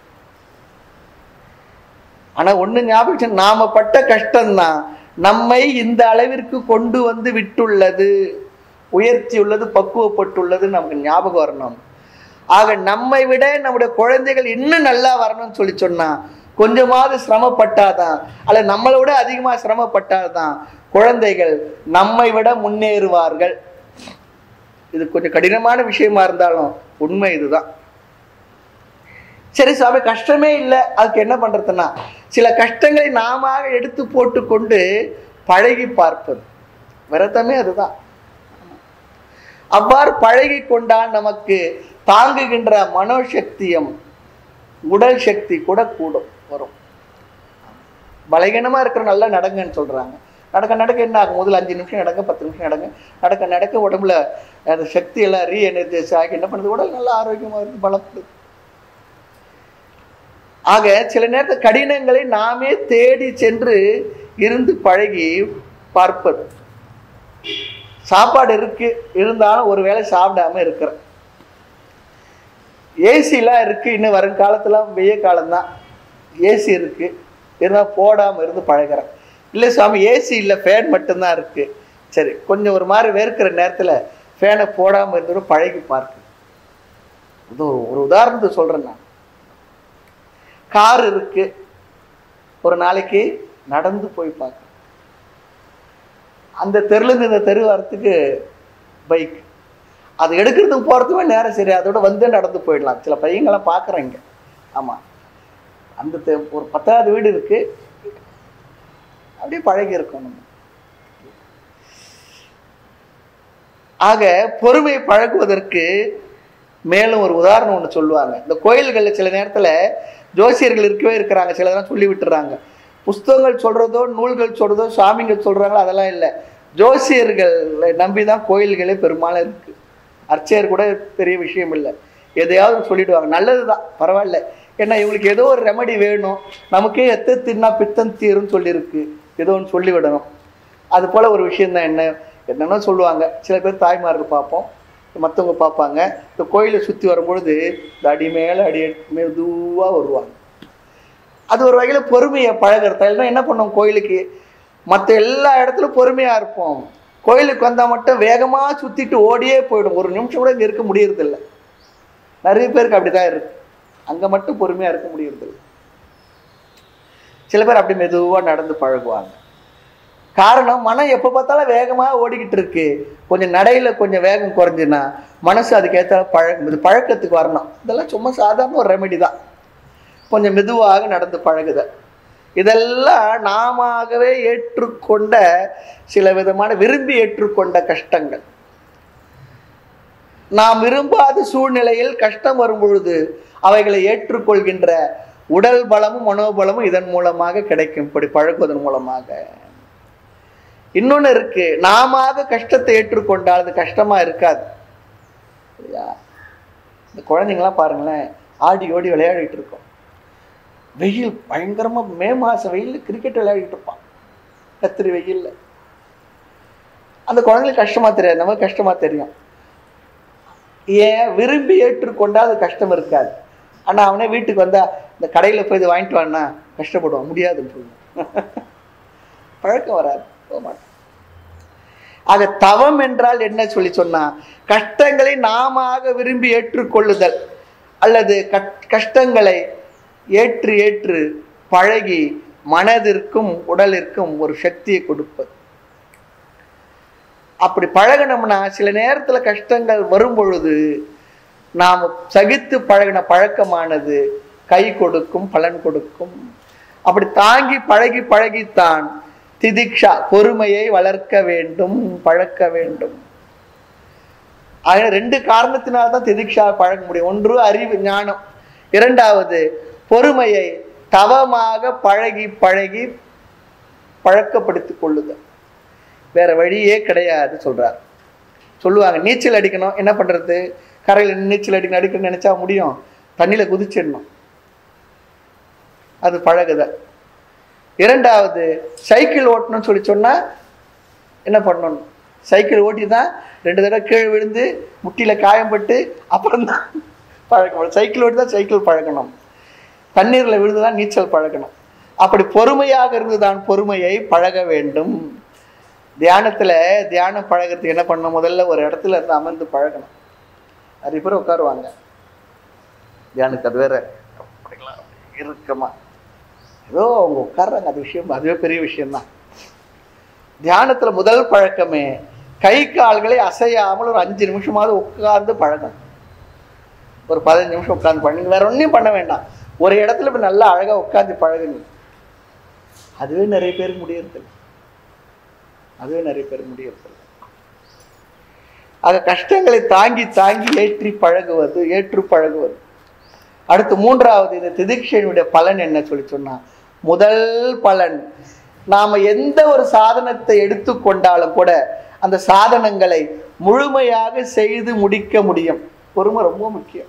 ஆனா ஒண்ணு ஞாபகம், நாம பட்ட கஷ்டம்தான் நம்மை இந்த அளவிற்கு கொண்டு வந்து விட்டுள்ளது, உயர்த்தி உள்ளது, பக்குவப்பட்டுள்ளது நமக்கு ஞாபகம் வரணும். ஆக நம்மை விட நம்முடைய குழந்தைகள் இன்னும் நல்லா வரணும்னு சொல்லி சொன்னா கொஞ்சமாவது சிரமப்பட்டாதான், அல்ல நம்மளை விட அதிகமா சிரமப்பட்டாதான் குழந்தைகள் நம்மை விட முன்னேறுவார்கள். இது கொஞ்சம் கடினமான விஷயமா இருந்தாலும் உண்மை இதுதான். சரி சுவாமி கஷ்டமே இல்லை, அதுக்கு என்ன பண்றதுன்னா சில கஷ்டங்களை நாம எடுத்து போட்டு கொண்டு பழகி பார்ப்பது. விரதமே அதுதான். அவ்வாறு பழகி கொண்டால் நமக்கு தாங்குகின்ற மனோசக்தியும் உடல் சக்தி கூட கூடும் வரும். பலகீனமா இருக்கிற நல்லா நடங்கன்னு சொல்றாங்க. நடக்க நடக்க என்ன ஆகும்? முதல்ல அஞ்சு நிமிஷம் நடங்க, பத்து நிமிஷம் நடங்க. நடக்க நடக்க உடம்புல அந்த சக்தி எல்லாம் ரீ எனர்ஜைஸ் ஆகி என்ன பண்ணுது, உடல் நல்லா ஆரோக்கியமா இருக்கு, பலப்படுது. ஆக சில நேரத்தில் கடினங்களை நாமே தேடி சென்று இருந்து பழகி பார்ப்பது. சாப்பாடு இருக்கு, இருந்தாலும் ஒரு வேளை சாப்பிடாம இருக்கிற, ஏசிலாம் இருக்கு, இன்னும் வரும் காலத்துல வெய்ய காலம்தான், ஏசி இருக்கு இருந்தால் போடாம இருந்து பழகிறேன். இல்லை சுவாமி ஏசி இல்லை, ஃபேன் மட்டும்தான் இருக்கு, சரி கொஞ்சம் ஒரு மாதிரி வேர்க்கிற நேரத்தில் ஃபேனை போடாமல் இருந்தோட பழகி பார்க்கு. இது ஒரு உதாரணத்தை சொல்கிறேன். நான் கார் இருக்கு, ஒரு நாளைக்கு நடந்து போய் பார்க்க, அந்த தெருலேருந்து இந்த தெரு வரத்துக்கு பைக், அது எடுக்கிறதுக்கு போகிறதுமே நேரம் சரி, அதோட வந்து நடந்து போயிடலாம். சில பையங்களாம் பார்க்குறேன் இங்கே. ஆமாம், அந்த ஒரு பத்தாவது வீடு இருக்கு, அப்படியே பழகி இருக்கும் நம்ம. ஆக பொறுமை பழகுவதற்கு மேலும் ஒரு உதாரணம் ஒன்று சொல்லுவாங்க. இந்த கோயில்களில் சில நேரத்தில் ஜோசியர்கள் இருக்கவே இருக்கிறாங்க, சிலதெல்லாம் சொல்லி விட்டுறாங்க. புஸ்தகங்கள் சொல்றதோ நூல்கள் சொல்றதோ சாமிகள் சொல்றாங்களோ அதெல்லாம் இல்லை, ஜோசியர்களை நம்பி தான் கோயில்களே பெரும்பாலும் இருக்கு. அர்ச்சகர் கூட பெரிய விஷயம் இல்லை, எதையாவது சொல்லிடுவாங்க, நல்லது தான், பரவாயில்ல. ஏன்னா இவங்களுக்கு ஏதோ ஒரு ரெமடி வேணும், நமக்கே எத்த தின்னா பித்தம் தீருன்னு சொல்லியிருக்கு, ஏதோ ஒன்று சொல்லிவிடணும். அது போல் ஒரு விஷயந்தான். என்ன என்னென்ன சொல்லுவாங்க. சில பேர் தாய்மார்கள் பார்ப்போம், மற்றவங்க பார்ப்பாங்க, இந்த கோயிலை சுற்றி வரும்பொழுது இந்த அடி மேலே அடி மெதுவாக வருவாங்க. அது ஒரு வகையில் பொறுமையை பழகிறது. இல்லைன்னா என்ன பண்ணுவோம், கோயிலுக்கு மற்ற எல்லா இடத்துலையும் பொறுமையாக இருப்போம், கோயிலுக்கு வந்தால் மட்டும் வேகமாக சுற்றிட்டு ஓடியே போயிடும், ஒரு நிமிஷம் கூட இங்கே இருக்க முடியறதில்லை. நிறைய பேருக்கு அப்படி தான் இருக்கு, அங்கே மட்டும் பொறுமையாக இருக்க முடியறதில்லை. சில பேர் அப்படி மெதுவாக நடந்து பழகுவாங்க. காரணம், மனம் எப்போ பார்த்தாலும் வேகமாக ஓடிக்கிட்டு இருக்கு, கொஞ்சம் நடையில் கொஞ்சம் வேகம் குறைஞ்சுன்னா மனசு அதுக்கேற்ற பழகும். இது பழக்கத்துக்கு வரணும். இதெல்லாம் சும்மா சாதாரண ஒரு ரெமெடி தான், கொஞ்சம் மெதுவாக நடந்து பழகுத. இதெல்லாம் நாமவே ஏற்றுக்கொண்ட சில விதமான விரும்பி ஏற்றுக்கொண்ட கஷ்டங்கள். நாம் விரும்பாத சூழ்நிலையில் கஷ்டம் வரும் பொழுது அவைகளை ஏற்றுக்கொள்கின்ற உடல் பலமும் மனோபலமும் இதன் மூலமாக கிடைக்கும், இப்படி பழகுவதன் மூலமாக. இன்னொன்று இருக்கு, நாம கஷ்டத்தை ஏற்றுக்கொண்டால் அது கஷ்டமா இருக்காது. இந்த குழந்தைங்களாம் பாருங்களேன், ஆடி ஓடி விளையாடிட்டு இருக்கோம், வெயில் பயங்கரமா, மே மாசம் வெயில் கிரிக்கெட் விளையாடிட்டு இருப்பான் கத்திரி வெயில்ல. அந்த குழந்தைங்களுக்கு கஷ்டமா தெரியாது, நமக்கு கஷ்டமா தெரியும். ஏன், விரும்பி ஏற்றுக்கொண்டா அது கஷ்டம் இருக்காது. ஆனா அவனே வீட்டுக்கு வந்தா இந்த கடையில போய் இதை வாங்கிட்டு வான்னா கஷ்டப்படுவான், முடியாதுன்னு சொல்லுவான், பழக்கம் வராது, போக மாட்டான். ஆக தவம் என்றால் என்ன சொல்லி சொன்னா, கஷ்டங்களை நாம விரும்பி ஏற்றுக்கொள்ளுதல், அல்லது கஷ்டங்களை ஏற்று ஏற்று பழகி மனதிற்கும் உடலிற்கும் ஒரு சக்தியை கொடுப்பது. அப்படி பழகணும்னா சில நேரத்துல கஷ்டங்கள் வரும் பொழுது நாம் சகித்து பழகின பழக்கமானது கை கொடுக்கும், பலன் கொடுக்கும். அப்படி தாங்கி பழகி பழகித்தான் திதிக்ஷா பொறுமையை வளர்க்க வேண்டும், பழக்க வேண்டும். ஆக ரெண்டு காரணத்தினால்தான் திதிக்ஷா பழக்க முடியும். ஒன்று அறிவு ஞானம், இரண்டாவது பொறுமையை தவமாக பழகி பழகி பழக்கப்படுத்திக் கொள்ளுதல். வேற வழியே கிடையாது சொல்றார். சொல்லுவாங்க, நீச்சல் அடிக்கணும், என்ன பண்றது, கரையில் நீச்சல் அடிக்கணும் அடிக்கணும்னு நினைச்சா முடியும், தண்ணியில குதிச்சிடணும், அது பழகுதல். இரண்டாவது சைக்கிள் ஓட்டணும்னு சொல்லி சொன்னா என்ன பண்ணணும், சைக்கிள் ஓட்டி தான் ரெண்டு தடவை கீழே விழுந்து முட்டியில காயம்பட்டு அப்புறம் தான் பழக்கணும். சைக்கிள் ஓட்டி தான் சைக்கிள் பழக்கணும், தண்ணீர்ல விழுந்துதான் நீச்சல் பழக்கணும். அப்படி பொறுமையாக இருந்துதான் பொறுமையை பழக வேண்டும். தியானத்துல தியானம் பழகிறதுக்கு என்ன பண்ணணும், முதல்ல ஒரு இடத்துல இருந்து அமர்ந்து பழகணும். நிறைய பேர் உட்காருவாங்க தியானத்துக்கு, அது வேற இறுக்கமா ஏதோ அவங்க உட்கார்றாங்க, அது விஷயம், அதுவே பெரிய விஷயம்தான். தியானத்துல முதல் பழக்கமே கை கால்களை அசையாமல் ஒரு அஞ்சு நிமிஷமாவது உட்கார்ந்து பழகணும். ஒரு பதினஞ்சு நிமிஷம் உட்காந்து பண்ணுங்க, வேற ஒன்றும் பண்ண வேண்டாம். ஒரு இடத்துல இப்ப நல்லா அழகா உட்காந்து பழகுங்க. அதுவே நிறைய பேருக்கு முடியறதில்லை. அதுவே நிறைய பேர் முடியறதில்லை. ஆக கஷ்டங்களை தாங்கி தாங்கி ஏற்றி பழகுவது, ஏற்று பழகுவது. அடுத்து மூன்றாவது இந்த திதிக்ஷையினுடைய பலன் என்ன சொல்லி சொன்னா, முதல் பலன், நாம எந்த ஒரு சாதனத்தை எடுத்துக்கொண்டாலும் கூட அந்த சாதனங்களை முழுமையாக செய்து முடிக்க முடியும். பொறுமை ரொம்ப முக்கியம்.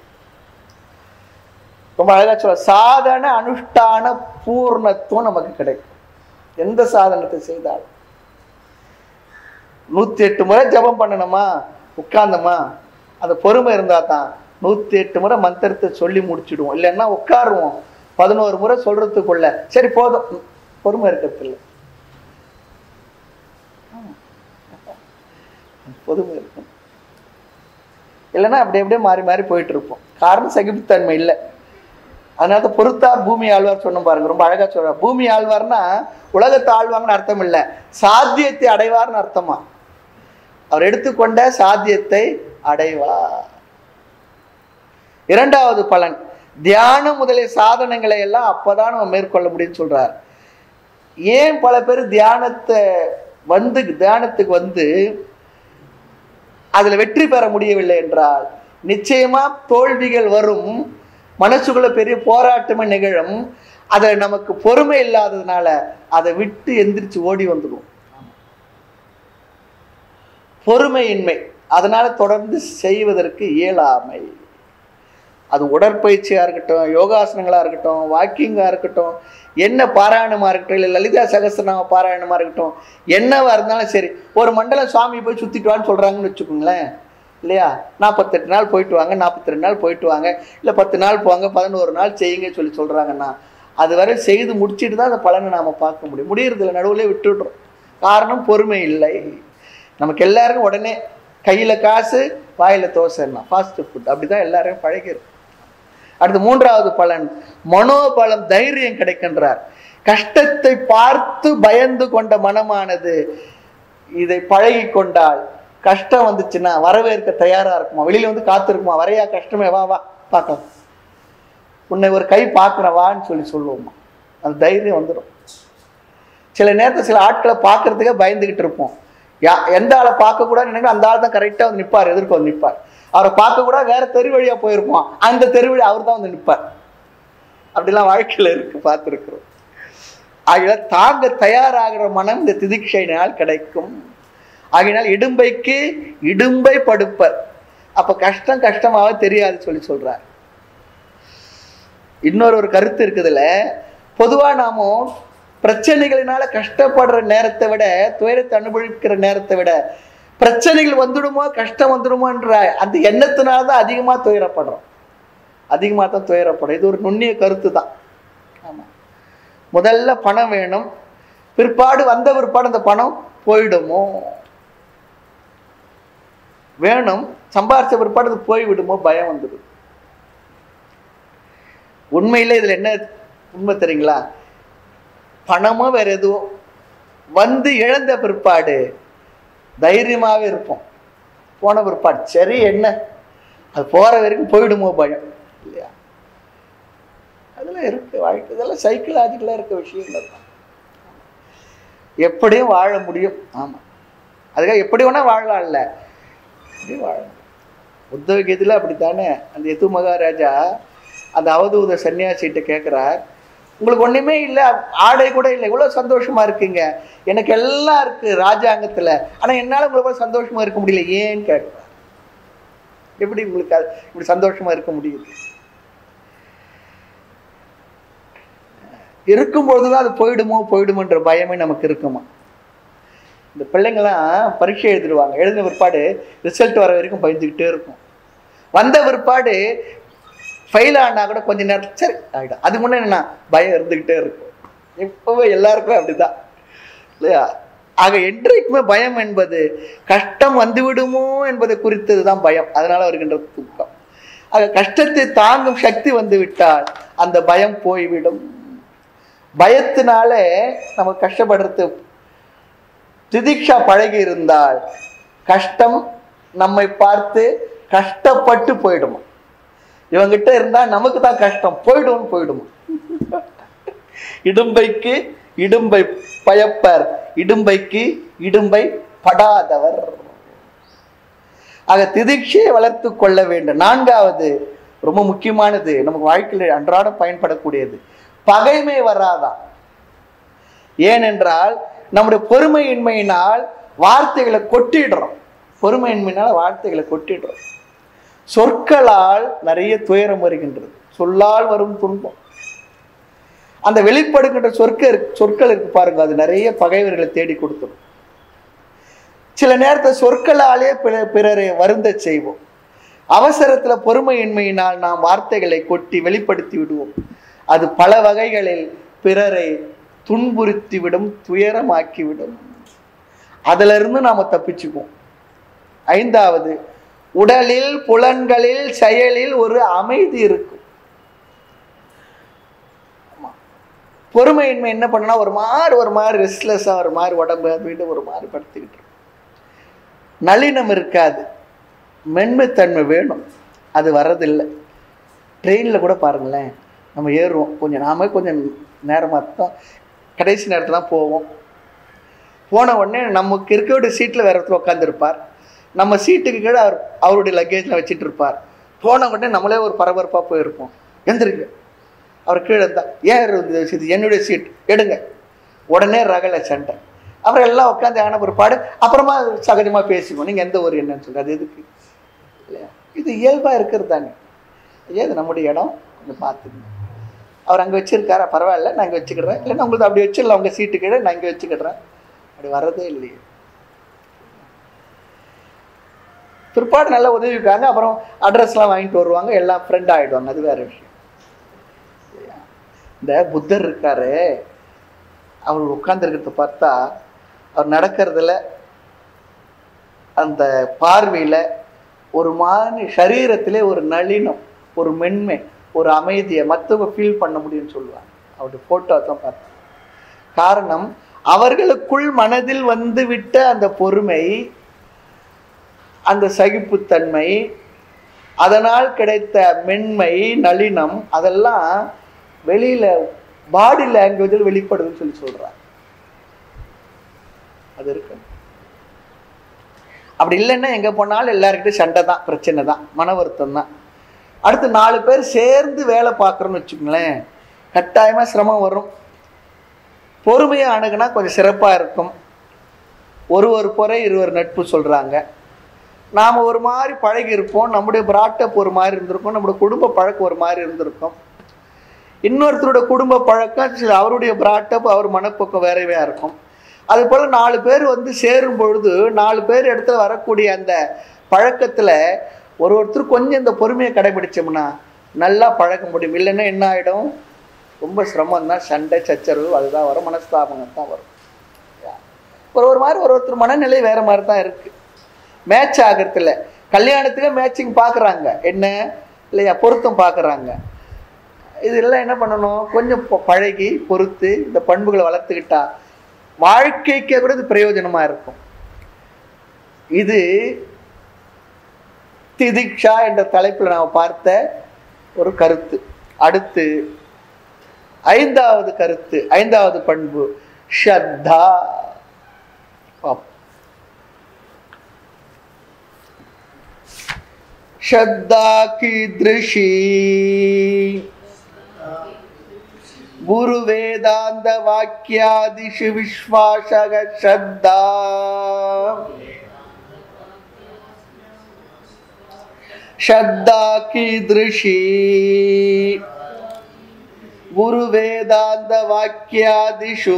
ரொம்ப அழகா சொல்ல, சாதன அனுஷ்டான பூர்ணத்துவம் நமக்கு கிடைக்கும் எந்த சாதனத்தை செய்தாலும். நூத்தி எட்டு முறை ஜபம் பண்ணணுமா, உட்கார்ந்தோமா, அந்த பொறுமை இருந்தா தான் நூத்தி எட்டு முறை மந்திரத்தை சொல்லி முடிச்சுடுவோம். இல்லைன்னா உட்காருவோம், பதினோரு முறை சொல்றதுக்குள்ள சரி போதும், பொறுமை இருக்கிறது இல்லை. பொறுமை இருக்கும். இல்லைன்னா அப்படி அப்படியே மாறி மாறி போயிட்டு இருப்போம். காரணம் சகிப்புத்தன்மை இல்லை. அதனால பொறுத்தார் பூமி ஆழ்வார் சொன்ன பாருங்க, ரொம்ப அழகா சொல்றார். பூமி ஆழ்வார்னா உலகத்தை ஆழ்வார்னு அர்த்தம் இல்லை, சாத்தியத்தை அடைவார்னு அர்த்தமா. அவர் எடுத்துக்கொண்ட சாத்தியத்தை அடைவார். இரண்டாவது பலன், தியானம் முதலிய சாதனங்களை எல்லாம் அப்பதான் நம்ம மேற்கொள்ள முடியும்னு சொல்றார். ஏன் பல பேர் தியானத்தை வந்து தியானத்துக்கு வந்து அதுல வெற்றி பெற முடியவில்லை என்றால், நிச்சயமா தோல்விகள் வரும், மனசுக்குள்ள பெரிய போராட்டமே நிகழும். அதுல நமக்கு பொறுமை இல்லாததுனால அதை விட்டு எந்திரிச்சு ஓடி வந்துடும். பொறுமையின்மை, அதனால தொடர்ந்து செய்வதற்கு இயலாமை. அது உடற்பயிற்சியா இருக்கட்டும், யோகாசனங்களா இருக்கட்டும், வாக்கிங்கா இருக்கட்டும், என்ன பாராயணமா இருக்கட்டும், இல்லை லலிதா சகஸ்ரநாம பாராயணமா இருக்கட்டும், என்னவா இருந்தாலும் சரி. ஒரு மண்டலம் சுவாமி போய் சுத்திட்டு வான்னு சொல்றாங்கன்னு வச்சுக்கோங்களேன், இல்லையா, நாற்பத்தெட்டு நாள் போயிட்டு வாங்க, நாற்பத்தி ரெண்டு நாள் போயிட்டு வாங்க, இல்லை பத்து நாள் போவாங்க, பதினோரு நாள் செய்யுங்க சொல்லி சொல்றாங்கன்னா, அது வரை செய்து முடிச்சுட்டு தான் அந்த பலனை நாம பார்க்க முடியும். முடியறதில்ல, நடுவுல விட்டுடுறோம். காரணம் பொறுமை இல்லை. நமக்கு எல்லாருக்கும் உடனே கையில காசு வாயில தோசைன்னா ஃபாஸ்ட் ஃபுட், அப்படிதான் எல்லாரும் பழகிடும். அடுத்து மூன்றாவது பலன், மனோபலம், தைரியம் கிடைக்கின்றார். கஷ்டத்தை பார்த்து பயந்து கொண்ட மனமானது இதை பழகி கொண்டால், கஷ்டம் வந்துச்சுன்னா வரவேற்க தயாரா இருக்குமா, வெளியில வந்து காத்திருக்குமா, வரையா கஷ்டமே, வா வா பார்க்கலாம், உன்னை ஒரு கை பார்க்கிறேன் வான்னு சொல்லி சொல்லுவோமா, அந்த தைரியம் வந்துடும். சில நேரத்தில் சில ஆட்களை பார்க்கறதுக்கே பயந்துகிட்டு இருப்போம். யா எந்த ஆளை பார்க்கக்கூடாதுன்னு நினைக்கிறோம், அந்த ஆள் தான் கரெக்டாக வந்து நிற்பார், எதிர்க்க வந்து நிற்பார். அவரை பார்க்கக்கூட வேற தெரு வழியா போயிருப்போம், அந்த தெரு வழி அவர் தான் வந்து நிற்பார். அப்படிலாம் வாழ்க்கையில இருக்கு, பார்த்துருக்கிறோம். ஆகிய தாங்க தயாராகிற மனம் இந்த திதிக்ஷையினால் கிடைக்கும். ஆகினால் இடும்பைக்கு இடும்பை படுப்பர். அப்ப கஷ்டம் கஷ்டமாக தெரியாது சொல்லி சொல்றார். இன்னொரு ஒரு கருத்து இருக்குதுல, பொதுவா நாம பிரச்சனைகளினால கஷ்டப்படுற நேரத்தை விட, துயரத்தை அனுபவிக்கிற நேரத்தை விட, பிரச்சனைகள் வந்துடுமோ கஷ்டம் வந்துடுமோன்ற அந்த எண்ணத்தினால்தான் அதிகமா துயரப்படுறோம். அதிகமா தான் துயரப்படும். இது ஒரு நுண்ணிய கருத்து தான். ஆமா, முதல்ல பணம் வேணும், பிற்பாடு வந்த பிற்பாடு அந்த பணம் போயிடுமோ, வேணும் சம்பாரிச்ச பிற்பாடு அது போய்விடுமோ பயம் வந்துடும். உண்மையில இதுல என்ன உண்மை தெரியுங்களா, பணமோ வேற எதுவோ வந்து இழந்த பிற்பாடு தைரியமாவே இருப்போம். போன பிற்பாடு சரி என்ன, அது போற வரைக்கும் போயிடுமோ பயம், இல்லையா? அதெல்லாம் இருக்கு வாழ்க்கை. இதெல்லாம் சைக்கலாஜிக்கலா இருக்க விஷயங்கள் தான். எப்படியும் வாழ முடியும். ஆமா, அதுக்காக எப்படி வேணா வாழலாம், இல்ல எப்படி வாழணும். உத்தவ கீதையில அப்படித்தானே அந்த யது மகாராஜா அந்த அவதூத சன்னியாசிட்ட கேட்கிறார், உங்களுக்கு ஒண்ணுமே இல்லை, ஆடை கூட இல்லை, இவ்வளவு சந்தோஷமா இருக்குங்க, எனக்கு எல்லாம் இருக்கு ராஜாங்கத்துல, ஆனா என்னால உங்களுக்கு சந்தோஷமா இருக்க முடியல, ஏன்னு கேட்கிறார். எப்படி உங்களுக்கு இப்படி சந்தோஷமா இருக்க முடியுது? இருக்கும்போதுதான் அது போயிடுமோ போயிடுமோன்ற பயமே நமக்கு இருக்குமா? இந்த பிள்ளைங்கள்லாம் பரீட்சை எழுதிடுவாங்க, எழுதின பிற்பாடு ரிசல்ட் வர வரைக்கும் பயந்துக்கிட்டே இருக்கும். வந்த பிற்பாடு ஃபெயில் ஆனா கூட கொஞ்ச நேரத்தில் சரி ஆகிடும். அதுக்கு முன்னே என்ன பயம் இருந்துக்கிட்டே இருக்கும். எப்பவே எல்லாருக்குமே அப்படிதான், இல்லையா? ஆக என்றைக்குமே பயம் என்பது கஷ்டம் வந்துவிடுமோ என்பதை குறித்ததுதான் பயம். அதனால வருகின்ற தூக்கம். ஆக கஷ்டத்தை தாங்கும் சக்தி வந்து விட்டால் அந்த பயம் போய்விடும். பயத்தினாலே நம்ம கஷ்டப்படுறது. திதிக்ஷா பழகி இருந்தால் கஷ்டம் நம்மை பார்த்து கஷ்டப்பட்டு போயிடுமா. இவங்கிட்ட இருந்தா நமக்கு தான் கஷ்டம், போயிடும் போயிடும். இடும்பைக்கு இடும்பை பயப்பர், இடும்பைக்கு இடும்பை படாதவர். ஆக திதிட்சையை வளர்த்து கொள்ள வேண்டும். நான்காவது ரொம்ப முக்கியமானது, நமக்கு வாழ்க்கையில் அன்றாடம் பயன்படக்கூடியது, பகைமை வராதான். ஏனென்றால் நம்முடைய பொறுமையின்மையினால் வார்த்தைகளை கொட்டிடுறோம். பொறுமையின்மையினால் வார்த்தைகளை கொட்டிடுறோம். சொற்களால் நிறைய துயரம் வருகின்றது, சொல்லால் வரும் துன்பம். அந்த வெளிப்படுகின்ற சொற்கள் சொற்கள் இருக்கு பாருங்க, அது நிறைய பகைவர்களை தேடி கொடுத்துடும். சில நேரத்தில் சொற்களாலே பிறரை வருந்த செய்வோம். அவசரத்துல பொறுமையின்மையினால் நாம் வார்த்தைகளை கொட்டி வெளிப்படுத்தி விடுவோம். அது பல வகைகளில் பிறரை துன்புறுத்திவிடும், துயரமாக்கிவிடும். அதுல இருந்து நாம தப்பிச்சுக்குவோம். ஐந்தாவது, உடலில் புலன்களில் செயலில் ஒரு அமைதி இருக்கும். பொறுமையின்மை என்ன பண்ணா ஒரு மாதிரி ஒரு மாதிரி ரெஸ்ட்லெஸ்ஸா ஒரு மாதிரி உடம்பு அது வீட்டு ஒரு மாதிரி படுத்திக்கிட்டு, நளினம் இருக்காது, மென்மைத்தன்மை வேணும், அது வர்றதில்லை. ட்ரெயினில் கூட பாருங்களேன், நம்ம ஏறுவோம் கொஞ்சம், நாம கொஞ்சம் நேரமாக தான் கடைசி நேரத்தில் தான் போவோம். போன உடனே நமக்கு இருக்க வேண்டிய சீட்டில் வேற இடத்துல உட்காந்துருப்பார், நம்ம சீட்டுக்கு கீழே அவர் அவருடைய லக்கேஜில் வச்சுட்டு இருப்பார். போன உடனே நம்மளே ஒரு பரபரப்பாக போயிருப்போம், எந்திரிங்க, அவர் கீழே இருந்தால் ஏன் இது என்னுடைய சீட் எடுங்க, உடனே ரகலை சண்டை. அப்புறம் எல்லாம் உட்காந்து ஆன பிற்பாடு அப்புறமா சகஜமாக பேசிக்குவோம், நீங்கள் எந்த ஊர் என்னன்னு சொல்லி, அது எதுக்கு இல்லையா? இது இயல்பாக இருக்கிறது தானே. ஏது நம்முடைய இடம் கொஞ்சம் பார்த்துக்கணும். அவர் அங்கே வச்சிருக்காரா, பரவாயில்ல நான் இங்கே வச்சுக்கிறேன், இல்லைன்னா உங்களுக்கு அப்படி வச்சிடலாம், உங்கள் சீட்டு கீழே நான் இங்கே வச்சுக்கிறேன், அப்படி வர்றதே இல்லையே. பிற்பாடு நல்லா உதவிக்காங்க, அப்புறம் அட்ரஸ்லாம் வாங்கிட்டு வருவாங்க, எல்லாம் ஃப்ரெண்ட் ஆகிடுவாங்க, அது வேற விஷயம். இந்த புத்தர் இருக்காரு, அவர் உட்கார்ந்துருக்கிறத பார்த்தா அவர் நடக்கிறதுல அந்த பார்வையில் ஒரு மாதிரி சரீரத்திலே ஒரு நளினம், ஒரு மென்மை, ஒரு அமைதியை மற்றவங்க ஃபீல் பண்ண முடியும்னு சொல்லுவாங்க. அவருடைய ஃபோட்டோ தான் பார்த்தேன். காரணம், அவர்களுக்குள் மனதில் வந்து விட்ட அந்த பொறுமை, அந்த சகிப்புத்தன்மை, அதனால் கிடைத்த மென்மை, நளினம், அதெல்லாம் வெளியில பாடி லாங்குவேஜில் வெளிப்படுதுன்னு சொல்லி சொல்றாங்க. அது இருக்கு. அப்படி இல்லைன்னா எங்க போனாலும் எல்லாருக்கிட்டும் சண்டை தான், பிரச்சனை தான், மன வருத்தம் தான். அடுத்து நாலு பேர் சேர்ந்து வேலை பார்க்குறோன்னு வச்சுக்கோங்களேன், கட்டாயமா சிரமம் வரும். பொறுமையை அணுகுனா கொஞ்சம் சிறப்பா இருக்கும். ஒரு ஒரு பொறை இருவர் நட்பு சொல்றாங்க. நாம ஒரு மாதிரி பழகி இருப்போம், நம்முடைய பிராட்டப் ஒரு மாதிரி இருந்திருக்கும், நம்முடைய குடும்ப பழக்கம் ஒரு மாதிரி இருந்திருக்கும். இன்னொருத்தரோட குடும்ப பழக்கம், அவருடைய பிராட்டப், அவர் மனப்போக்கம் வேறவே இருக்கும். அது போல நாலு பேர் வந்து சேரும் பொழுது நாலு பேர் இடத்துல வரக்கூடிய அந்த பழக்கத்துல ஒரு ஒருத்தர் கொஞ்சம் இந்த பொறுமையை கடைபிடிச்சோம்னா நல்லா பழக்க முடியும். இல்லைன்னா என்ன ஆகிடும், ரொம்ப சிரமம் தான், சண்டை சச்சரவு அதுதான் வரும், மனஸ்தாபங்கள் தான் வரும். ஒரு ஒரு மாதிரி ஒரு ஒருத்தர் மனநிலை வேற மாதிரி தான் இருக்கு. மேட்ச் ஆகிறதுல கல்யாணத்துக்கு மேட்சிங் பார்க்குறாங்க, என்ன இல்லையா, பொருத்தம் பார்க்குறாங்க. இதெல்லாம் என்ன பண்ணணும், கொஞ்சம் பழகி பொறுத்து இந்த பண்புகளை வளர்த்துக்கிட்டா வாழ்க்கைக்கே கூட இது பிரயோஜனமா இருக்கும். இது திதிக்ஷா என்ற தலைப்பில் நாம் பார்த்த ஒரு கருத்து. அடுத்து ஐந்தாவது கருத்து, ஐந்தாவது பண்பு ஷத்தா. ஷத்தா கீத்ருஷி குரு வேதாந்த வாக்கியாதிஷு விஸ்வாசக ஷத்தா. ஷத்தா கீத்ருஷி குரு வேதாந்த வாக்கியாதிஷு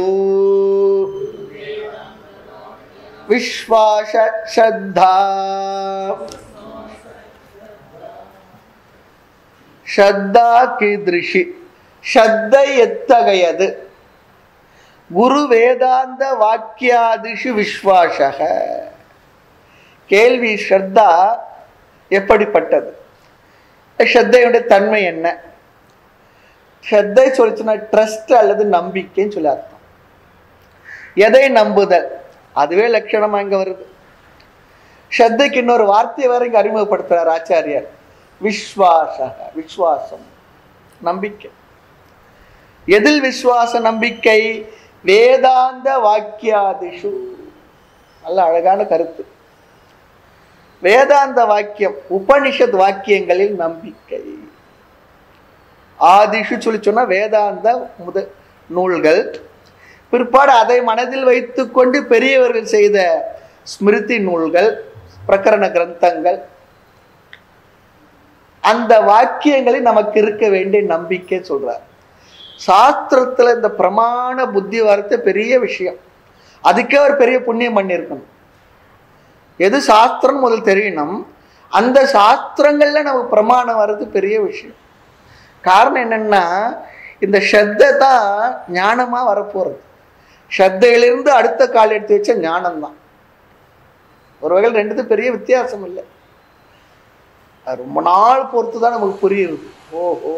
விஸ்வாச ஷத்தா. ஷத்தா கீத்ருஷி, ஷத்தை எத்தகையது, குரு வேதாந்த வாக்கியாதிஷு விஸ்வாசக. கேள்வி, ஸ்ரத்தா எப்படிப்பட்டது, ஸ்ரத்தையுடைய தன்மை என்ன? ஸ்ரத்தை சொல்லிச்சுன்னா ட்ரஸ்ட் அல்லது நம்பிக்கைன்னு சொல்லி அர்த்தம். எதை நம்புதல், அதுவே லட்சணமா இங்க வருது. ஸ்ரத்தைக்கு இன்னொரு வார்த்தையை வேற இங்க அறிமுகப்படுத்துறார் ஆச்சாரியார். விஸ்வாச, விஸ்வாசம் நம்பிக்கை. எதில் விஸ்வாச நம்பிக்கை? வேதாந்த வாக்கியாதிஷு. நல்ல அழகான கருத்து. வேதாந்த வாக்கியம், உபனிஷத் வாக்கியங்களில் நம்பிக்கை. ஆதிஷு சொல்லி சொன்னா வேதாந்த முத நூல்கள். பிற்பாடு அதை மனதில் வைத்துக் கொண்டு பெரியவர்கள் செய்த ஸ்மிருதி நூல்கள், பிரகரண கிரந்தங்கள், அந்த வாக்கியங்களில் நமக்கு இருக்க வேண்டிய நம்பிக்கை சொல்றார். சாஸ்திரத்துல இந்த பிரமாண புத்தி வார்த்தை பெரிய விஷயம். அதுக்கே ஒரு பெரிய புண்ணியம் பண்ணியிருக்கணும். எது சாஸ்திரம் முதல் தெரியணும். அந்த சாஸ்திரங்கள்ல நமக்கு பிரமாணம் வர்றது பெரிய விஷயம். காரணம் என்னன்னா, இந்த ஸ்ரத்தை தான் ஞானமா வரப்போறது. ஸ்ரத்தையிலிருந்து அடுத்த கால் எடுத்து வச்ச ஞானம் தான். ஒரு வகையில் ரெண்டுது பெரிய வித்தியாசம் இல்லை. ரொம்ப நாள் பொறுத்து தான் நமக்கு புரியுது. ஓஹோ.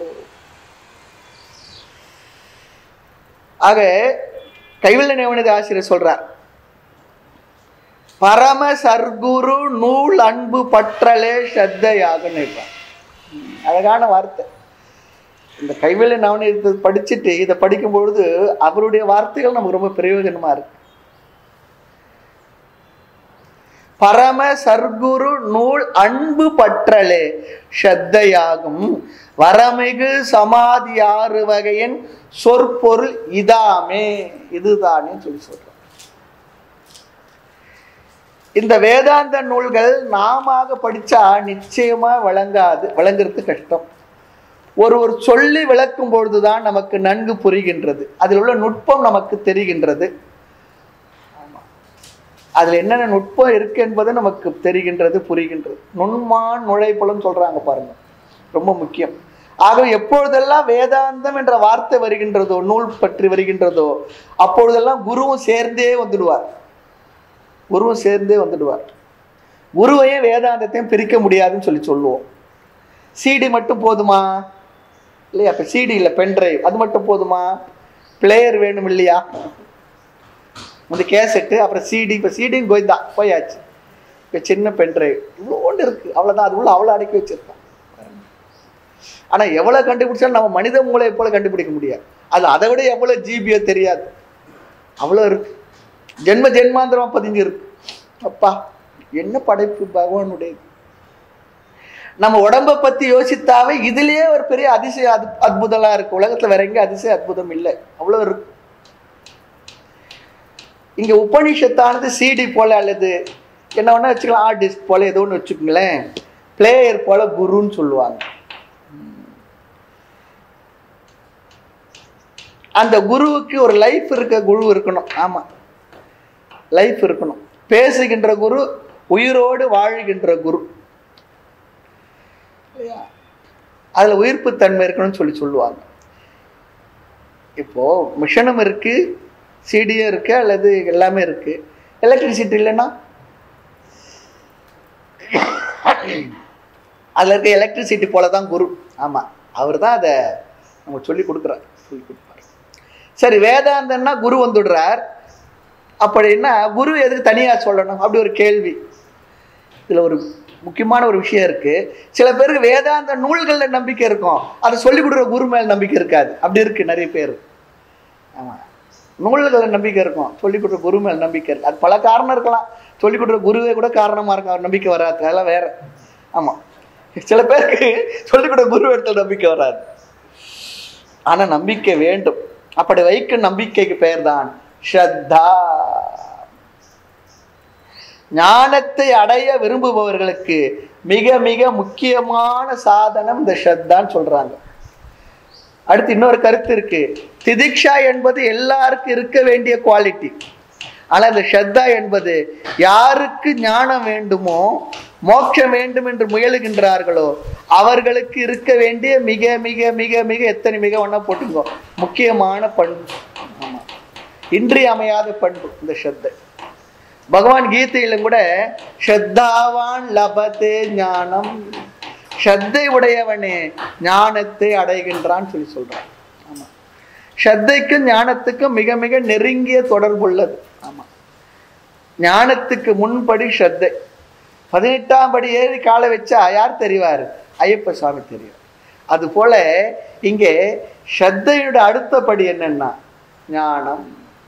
ஆக கைவல்ய நவநீத ஆசிரியர் சொல்றார், பரம சர்க்குரு நூல் அன்பு பற்றலே ஸ்ரத்தையாக நிற்பார். அழகான வார்த்தை. இந்த கைவல்ய நவநீதத்தை படிச்சுட்டு இதை படிக்கும் பொழுது அவருடைய வார்த்தைகள் நமக்கு ரொம்ப பிரயோஜனமா இருக்கு. பரம சர்க்குரு நூல் அன்பு பற்றலே ஸ்ரத்தையாகும் வரமிகு சமாதி ஆறு வகையின் சொற்பொருள் இதாமே, இதுதானே சொல்லி சொல்ற. இந்த வேதாந்த நூல்கள் நாம படிச்சா நிச்சயமா வழங்காது, வழங்குறது கஷ்டம். ஒரு ஒரு சொல்லி விளக்கும் பொழுதுதான் நமக்கு நன்கு புரிகின்றது. அதில் உள்ள நுட்பம் நமக்கு தெரிகின்றது. அதுல என்னென்ன நுட்பம் இருக்கு என்பது நமக்கு தெரிகின்றது, புரிகின்றது. நுண்மான் நுழைப்புலம் சொல்றாங்க பாருங்க, ரொம்ப முக்கியம். ஆக எப்பொழுதெல்லாம் வேதாந்தம் என்ற வார்த்தை வருகின்றதோ, நூல் பற்றி வருகின்றதோ, அப்பொழுதெல்லாம் குருவும் சேர்ந்தே வந்துடுவார். குருவும் சேர்ந்தே வந்துடுவார். குருவையும் வேதாந்தத்தையும் பிரிக்க முடியாதுன்னு சொல்லி சொல்லுவோம். சிடி மட்டும் போதுமா இல்லையா? இப்ப சிடி இல்லை, பென்ட்ரைவ், அது மட்டும் போதுமா? பிளேயர் வேணும் இல்லையா? இந்த கேசட்டு, அப்புறம் சிடி. இப்போ சிடியும் கோய்ந்தா போயாச்சு. இப்போ சின்ன பென்ட்ரைவ் இவ்வளோ ஒன்று இருக்கு, அவ்வளோதான். அது உள்ள அவ்வளோ அடக்கி வச்சிருக்கான். ஆனால் எவ்வளோ கண்டுபிடிச்சாலும் நம்ம மனித மூளையை போல கண்டுபிடிக்க முடியாது. அது அதை விட எவ்வளோ ஜிபியோ தெரியாது, அவ்வளோ இருக்கு. ஜென்ம ஜென்மாந்திரமா பதிஞ்சு இருக்கு. அப்பா என்ன படைப்பு பகவானுடையது. நம்ம உடம்பை பத்தி யோசித்தாவே இதுலயே ஒரு பெரிய அதிசய அற்புதம்லாம் இருக்கு. உலகத்துல வேற எங்க அதிசய அற்புதம் இல்லை, அவ்வளவு இருக்கு. இங்க உபனிஷத்தானது சிடி போல அல்லது என்ன ஒண்ணு வச்சுக்கலாம், ஹார்ட் டிஸ்க் போல ஏதோ ஒன்று வச்சுக்கோங்களேன். பிளேயர் போல குருன்னு சொல்லுவாங்க. அந்த குருவுக்கு ஒரு லைஃப் இருக்க குரு இருக்கணும். ஆமா, லைஃப் இருக்கணும். பேசுகின்ற குரு, உயிரோடு வாழுகின்ற குரு, அதுல உயிர்ப்பு தன்மை இருக்கணும்னு சொல்லி சொல்லுவாங்க. இப்போ மிஷனும் இருக்கு, சிடியும் இருக்கு, அல்லது எல்லாமே இருக்கு. எலக்ட்ரிசிட்டி இல்லைன்னா அதுல இருக்க எலக்ட்ரிசிட்டி போலதான் குரு. ஆமா, அவர் தான் அதை நம்ம சொல்லி கொடுக்குறார், சொல்லி கொடுப்பார். சரி, வேதாந்தன்னா குரு வந்துடுறார். அப்படின்னா குரு எதுக்கு தனியா சொல்லணும்? அப்படி ஒரு கேள்வி. இதுல ஒரு முக்கியமான ஒரு விஷயம் இருக்கு. சில பேருக்கு வேதாந்த நூல்கள்ல நம்பிக்கை இருக்கும், அதை சொல்லிக் கொடுக்குற குரு மேல நம்பிக்கை இருக்காது. அப்படி இருக்கு நிறைய பேர். ஆமா, நூல்கள் நம்பிக்கை இருக்கும், சொல்லிக் கொடுக்குற குரு மேல நம்பிக்கை இருக்கு. அது பல காரணம் இருக்கலாம். சொல்லிக் கொடுக்குற குருவே கூட காரணமா இருக்கும், அவர் நம்பிக்கை வராது, அதெல்லாம் வேற. ஆமா, சில பேருக்கு சொல்லிக் கொடுக்குற குரு இடத்துல நம்பிக்கை வராது, ஆனா நம்பிக்கை வேண்டும். அப்படி வைக்க நம்பிக்கைக்கு பெயர் தான் ஸ்ரத்தா. ஞானத்தை அடைய விரும்புபவர்களுக்கு மிக மிக முக்கியமான சாதனம் இந்த ஸ்ரத்தான்னு சொல்றாங்க. அடுத்து இன்னொரு கருத்து இருக்கு. திதிக்ஷா என்பது எல்லாருக்கும் இருக்க வேண்டிய குவாலிட்டி. ஆனா இந்த ஸ்ரத்தா என்பது யாருக்கு ஞானம் வேண்டுமோ, மோட்சம் வேண்டும் என்று முயலுகின்றார்களோ அவர்களுக்கு இருக்க வேண்டிய மிக மிக மிக மிக எத்தனை மிக ஒண்ணா போட்டுங்கோ முக்கியமான பண்பு. ஆமா, இன்றியமையாத பண்பு இந்த ஸ்ரத்தை. பகவான் கீதையிலும் கூட ஸ்ரத்தாவான் லபதே ஞானம், ஸ்ரத்தை உடையவனே ஞானத்தை அடைகின்றான்னு சொல்லி சொல்றான். ஆமா, ஸ்ரத்தைக்கும் ஞானத்துக்கும் மிக மிக நெருங்கிய தொடர்பு உள்ளது. ஆமா, ஞானத்துக்கு முன்படி ஸ்ரத்தை. பதினெட்டாம் படி ஏறி காலை வச்சா யார் தெரிவாரு? ஐயப்ப சுவாமி தெரியும். அது போல இங்கே ஸ்ரத்தையோட அடுத்தபடி என்னன்னா ஞானம்.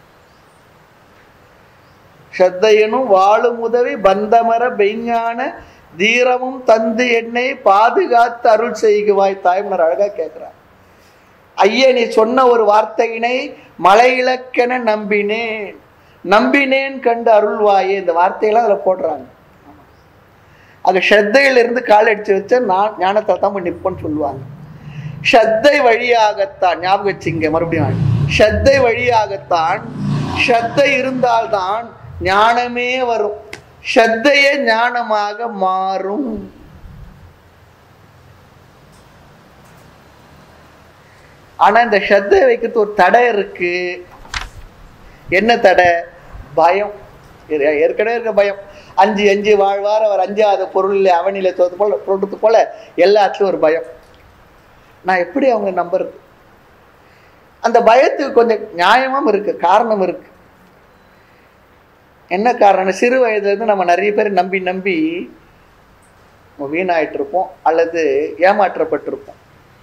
ஸ்ரத்தையனும் வாழும் உதவி பந்தமர பெய்ஞான தீரமும் தந்து என்னை பாதுகாத்து அருள் செய்குவாய் தாய்மலர் அழகா கேட்கிறார். ஐயா நீ சொன்ன ஒரு வார்த்தையினை மலை இலக்கென நம்பினேன், நம்பினேன் கண்டு அருள்வாயே, இந்த வார்த்தையெல்லாம் அதில் போடுறாங்க. அது ஸ்ரத்தையிலிருந்து கால் அடிச்சு வச்சா நான் ஞானத்தை தான் போய் நிற்போன்னு சொல்லுவாங்க. ஸ்ரத்தை வழியாகத்தான், ஞாபகம் வச்சுங்க மறுபடியும், ஸ்ரத்தை வழியாகத்தான், ஸ்ரத்தை இருந்தால்தான் ஞானமே வரும், ஸ்ரத்தையே ஞானமாக மாறும். ஆனா இந்த ஸ்ரத்தை வைக்கிறது ஒரு தடை இருக்கு. என்ன தடை? பயம். ஏற்கனவே இருக்க பயம். அஞ்சு அஞ்சு வாழ்வார் அவர் அஞ்சாவது பொருள் அவனில தோது போல சொல்றது போல எல்லாத்துலயும் ஒரு பயம். நான் எப்படி அவங்க நம்புறது? அந்த பயத்துக்கு கொஞ்சம் நியாயமும் இருக்கு, காரணம் இருக்கு. என்ன காரணம்? சிறு வயதுல இருந்து நம்ம நிறைய பேர் நம்பி நம்பி வீணாயிட்டு இருப்போம் அல்லது ஏமாற்றப்பட்டிருப்போம்.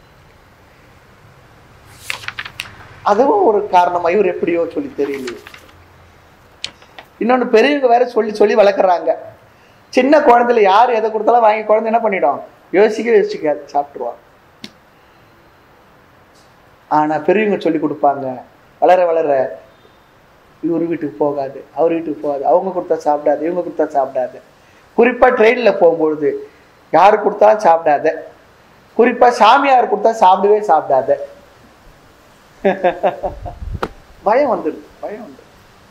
அதுவும் ஒரு காரணம். இவர் எப்படியோ சொல்லி தெரியலையே. இன்னொன்று பெரியவங்க வேற சொல்லி சொல்லி வளர்க்குறாங்க. சின்ன குழந்தைல யார் எதை கொடுத்தாலும் வாங்கி குழந்தை என்ன பண்ணிடும்? யோசிக்க யோசிக்காது, சாப்பிட்டுருவாங்க. ஆனா பெரியவங்க சொல்லி கொடுப்பாங்க, வளர வளர இவர் வீட்டுக்கு போகாது, அவர் வீட்டுக்கு போகாது, அவங்க கொடுத்தா சாப்பிடாது, இவங்க கொடுத்தா சாப்பிடாது. குறிப்பா ட்ரெயின்ல போகும்பொழுது யாரு கொடுத்தாலும் சாப்பிடாத, குறிப்பா சாமியார் கொடுத்தா சாப்பிடவே சாப்பிடாத. பயம் வந்துடுது, பயம் வந்துடுது.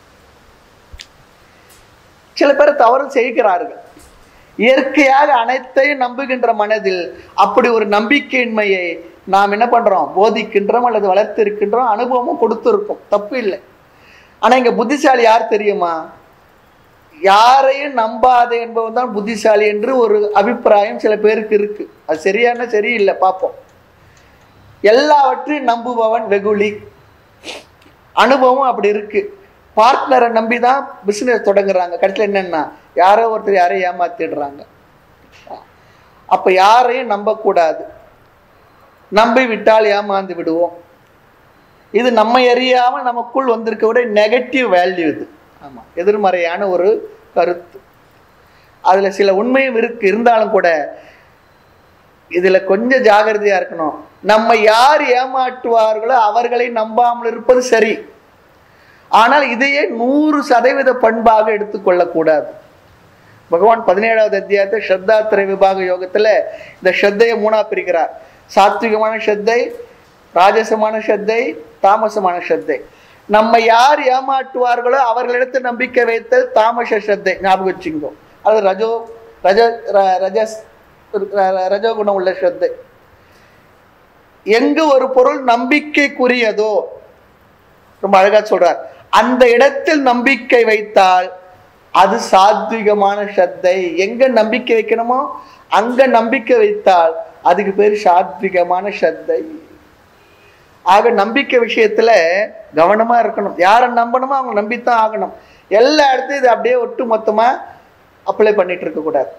சில பேர் தவறு செய்கிறார்கள். இயற்கையாக அனைத்தையும் நம்புகின்ற மனதில் அப்படி ஒரு நம்பிக்கையின்மையை நாம் என்ன பண்றோம்? போதிக்கின்றோம் அல்லது வளர்த்து இருக்கின்றோம், அனுபவமும் கொடுத்துருக்கோம், தப்பு இல்லை. ஆனா இங்க புத்திசாலி யார் தெரியுமா? யாரையும் நம்பாதே என்பவன் தான் புத்திசாலி என்று ஒரு அபிப்பிராயம் சில பேருக்கு இருக்கு. அது சரியான சரியில்லை, பார்ப்போம். எல்லாவற்றையும் நம்புபவன் வெகுளி. அனுபவம் அப்படி இருக்கு. பார்ட்னரை நம்பி தான் பிசினஸ் தொடங்குறாங்க. கடைசியில் என்னன்னா யாரோ ஒருத்தர் யாரையும் ஏமாத்திடுறாங்க. அப்ப யாரையும் நம்பக்கூடாது. நம்பி விட்டால் ஏமாந்து விடுவோம். இது நம்ம அறியாம நமக்குள் வந்திருக்க விட நெகட்டிவ் வேல்யூ இது. ஆமா, எதிர்மறையான ஒரு கருத்து. அதுல சில உண்மையும் இருக்கு. இருந்தாலும் கூட இதுல கொஞ்சம் ஜாகிரதையா இருக்கணும். நம்ம யார் ஏமாற்றுவார்களோ அவர்களை நம்பாமல் இருப்பது சரி. ஆனால் இதையே நூறு சதவீத பண்பாக எடுத்துக்கொள்ளக்கூடாது. பகவான் பதினேழாவது அத்தியாயத்தை ஸ்ரத்தாத்திரை விபாக யோகத்துல இந்த ஸ்ரத்தையை மூணா பிரிக்கிறார். சாத்விகமான ஸ்ரத்தை, ராஜசமான ஸ்ரத்தை, தாமசமான ஸ்ரத்தை. நம்ம யார் ஏமாற்றுவார்களோ அவர்களிடத்து நம்பிக்கை வைத்தல் தாமச ஸ்ரத்தை, ஞாபகம் வச்சுக்கோ. அது ரஜோ ரஜ ரஜஸ் ரஜோகுணம் உள்ள ஸ்ரத்தை. எங்கு ஒரு பொருள் நம்பிக்கைக்குரியதோ, ரொம்ப அழகா சொல்றார், அந்த இடத்தில் நம்பிக்கை வைத்தால் அது சாத்விகமான ஸ்ரத்தை. எங்க நம்பிக்கை வைக்கணுமோ அங்க நம்பிக்கை வைத்தால் அதுக்கு பேர் சாத்விகமான ஸ்ரத்தை. ஆக நம்பிக்கை விஷயத்துல கவனமா இருக்கணும். யாரை நம்பணுமோ அவங்க நம்பித்தான் ஆகணும். எல்லா இடத்தையும் இது அப்படியே ஒட்டு மொத்தமா அப்ளை பண்ணிட்டு இருக்க கூடாது.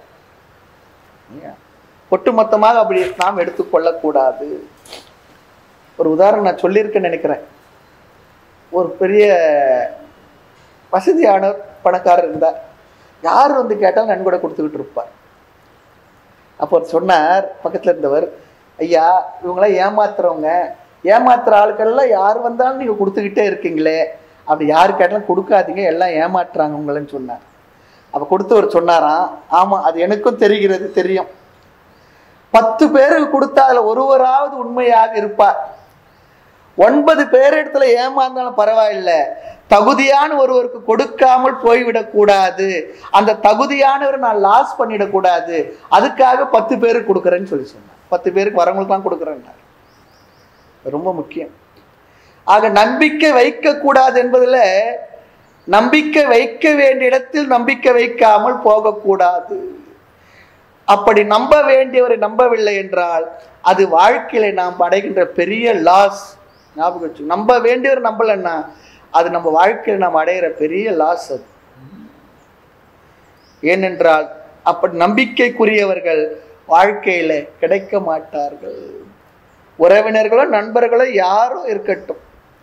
ஒட்டு மொத்தமாக அப்படி நாம் எடுத்துக்கொள்ளக்கூடாது. ஒரு உதாரணம் நான் சொல்லியிருக்கேன்னு நினைக்கிறேன். ஒரு பெரிய வசதியான பணக்காரர் இருந்தார். யார் வந்து கேட்டாலும் நன்கொடை கொடுத்துக்கிட்டு இருப்பார். அப்போ சொன்னார் பக்கத்துல இருந்தவர், ஐயா இவங்களாம் ஏமாத்துறவங்க, ஏமாத்துற ஆட்கள்லாம் யார் வந்தாலும் நீங்க கொடுத்துக்கிட்டே இருக்கீங்களே, அப்படி யாரு கேட்டாலும் கொடுக்காதீங்க, எல்லாம் ஏமாற்றுறாங்க உங்களன்னு சொன்னார். அப்ப கொடுத்தவர் சொன்னாராம், ஆமா அது எனக்கும் தெரிகிறது, தெரியும். பத்து பேருக்கு கொடுத்தா அதுல ஒருவராவது உண்மையாக இருப்பார். ஒன்பது பேர் இடத்துல ஏமாந்தாலும் பரவாயில்ல, தகுதியான ஒருவருக்கு கொடுக்காமல் போய்விடக் கூடாது, அந்த தகுதியானவரை நான் லாஸ் பண்ணிடக்கூடாது, அதுக்காக பத்து பேருக்கு கொடுக்குறேன்னு சொல்லி சொன்னார். பத்து பேருக்கு வரவங்களுக்குலாம் கொடுக்குறேன்னார். ரொம்ப முக்கியம். ஆக நம்பிக்கை வைக்க கூடாது என்பதுல நம்பிக்கை வைக்க வேண்டிய இடத்தில் நம்பிக்கை வைக்காமல் போகக்கூடாது. அப்படி நம்ப வேண்டியவரை நம்பவில்லை என்றால் அது வாழ்க்கையில நாம் அடைகின்ற பெரிய லாஸ். ஞாபகம் வச்சு, நம்ப வேண்டியவர் நம்பலன்னா அது நம்ம வாழ்க்கையில் நாம் அடைகிற பெரிய லாஸ் அது. ஏனென்றால் அப்படி நம்பிக்கைக்குரியவர்கள் வாழ்க்கையில கிடைக்க மாட்டார்கள். உறவினர்களோ நண்பர்களோ யாரோ இருக்கட்டும்,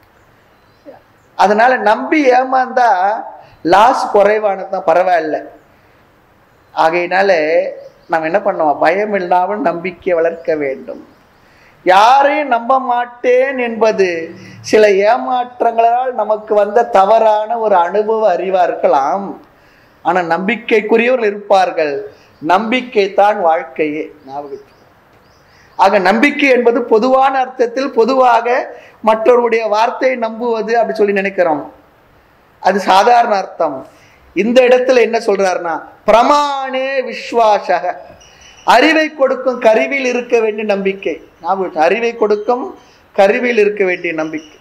அதனால நம்பி ஏமாந்தா லாஸ் குறைவானதான், பரவாயில்ல. ஆகையினால நம்ம என்ன பண்ணுவோம், பயம் இல்லாமல் நம்பிக்கை வளர்க்க வேண்டும். யாரையும் நம்ப மாட்டேன் என்பது சில ஏமாற்றங்களால் நமக்கு வந்த தவறான ஒரு அனுபவ அறிவா இருக்கலாம். ஆனா நம்பிக்கைக்குரியவர்கள் இருப்பார்கள். நம்பிக்கை தான் வாழ்க்கையே. ஞாபகம். ஆக நம்பிக்கை என்பது பொதுவான அர்த்தத்தில் பொதுவாக மற்றவருடைய வார்த்தையை நம்புவது அப்படி சொல்லி நினைக்கிறோம், அது சாதாரண அர்த்தம். இந்த இடத்துல என்ன சொல்றாருன்னா, பிரமாணே விஸ்வாசக, அறிவை கொடுக்கும் கருவியில் இருக்க வேண்டிய நம்பிக்கை. அறிவை கொடுக்கும் கருவியில் இருக்க வேண்டிய நம்பிக்கை.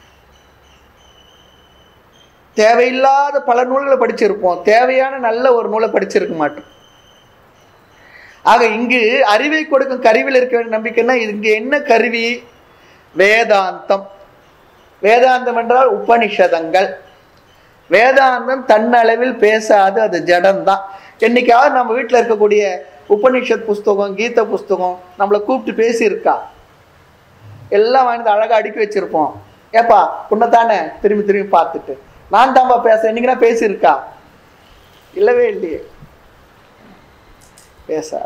தேவையில்லாத பல நூல்களை படிச்சிருப்போம், தேவையான நல்ல ஒரு நூலை படிச்சிருக்க மாட்டோம். ஆக இங்கு அறிவை கொடுக்கும் கருவியில் இருக்க வேண்டிய நம்பிக்கைன்னா இங்கு என்ன கருவி? வேதாந்தம். வேதாந்தம் என்றால் உபனிஷதங்கள். வேதாந்தம் தன்னளவில் பேசாது, அது ஜடம்தான். என்னைக்காவது நம்ம வீட்டில் இருக்கக்கூடிய உபனிஷத் புஸ்தகம், கீத புஸ்தகம் நம்மளை கூப்பிட்டு பேசியிருக்கா? எல்லாம் வாங்கி அழகாக அடுக்கி வச்சிருப்போம். ஏப்பா உன்னைத்தானே திரும்பி திரும்பி பார்த்துட்டு நான் தான்பா பேச இன்னைக்குன்னா பேசியிருக்கா? இல்லவே இல்லையே, பேசாது.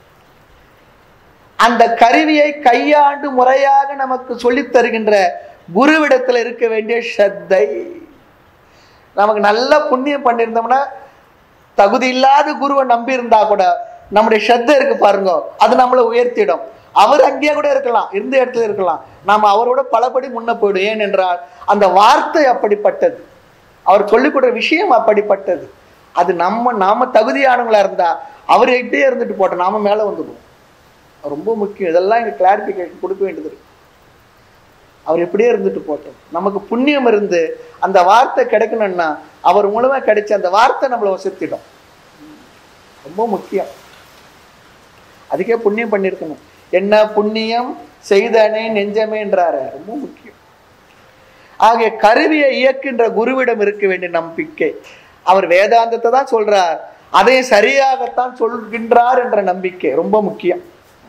அந்த கருவியை கையாண்டு முறையாக நமக்கு சொல்லித் தருகின்ற குருவிடத்தில் இருக்க வேண்டிய ஸ்ரத்தை. நமக்கு நல்ல புண்ணியம் பண்ணியிருந்தோம்னா, தகுதி இல்லாத குருவை நம்பி இருந்தா கூட நம்முடைய ஸ்ரத்தை இருக்கு பாருங்க, அது நம்மளை உயர்த்திடும். அவர் அங்கேயே கூட இருக்கலாம், இருந்த இடத்துல இருக்கலாம், நாம அவரோட பலபடி முன்ன போயிடும். ஏனென்றால் அந்த வார்த்தை அப்படிப்பட்டது, அவர் சொல்லிக் கொடுற விஷயம் அப்படிப்பட்டது. அது நம்ம நாம தகுதியானவங்களா இருந்தா அவர்கிட்டே இருந்துட்டு போட்டோம், நாம மேல வந்துடுவோம். ரொம்ப முக்கியம். இதெல்லாம் இங்க கிளாரிபிகேஷன் கொடுக்க வேண்டியது இருக்கு. அவர் எப்படியே இருந்துட்டு போட்டோம், நமக்கு புண்ணியம் இருந்து அந்த வார்த்தை கிடைக்கணும்னா அவர் மூலமா கிடைச்ச அந்த வார்த்தை நம்மளை வசத்திடும். ரொம்ப முக்கியம். அதுக்கே புண்ணியம் பண்ணிருக்கணும். என்ன புண்ணியம் செய்தனே நெஞ்சமேன்றாரு, ரொம்ப முக்கியம். ஆகிய கருவியை இயக்கின்ற குருவிடம் இருக்க வேண்டிய நம்பிக்கை. அவர் வேதாந்தத்தை தான் சொல்றார், அதை சரியாகத்தான் சொல்கின்றார் என்ற நம்பிக்கை ரொம்ப முக்கியம்.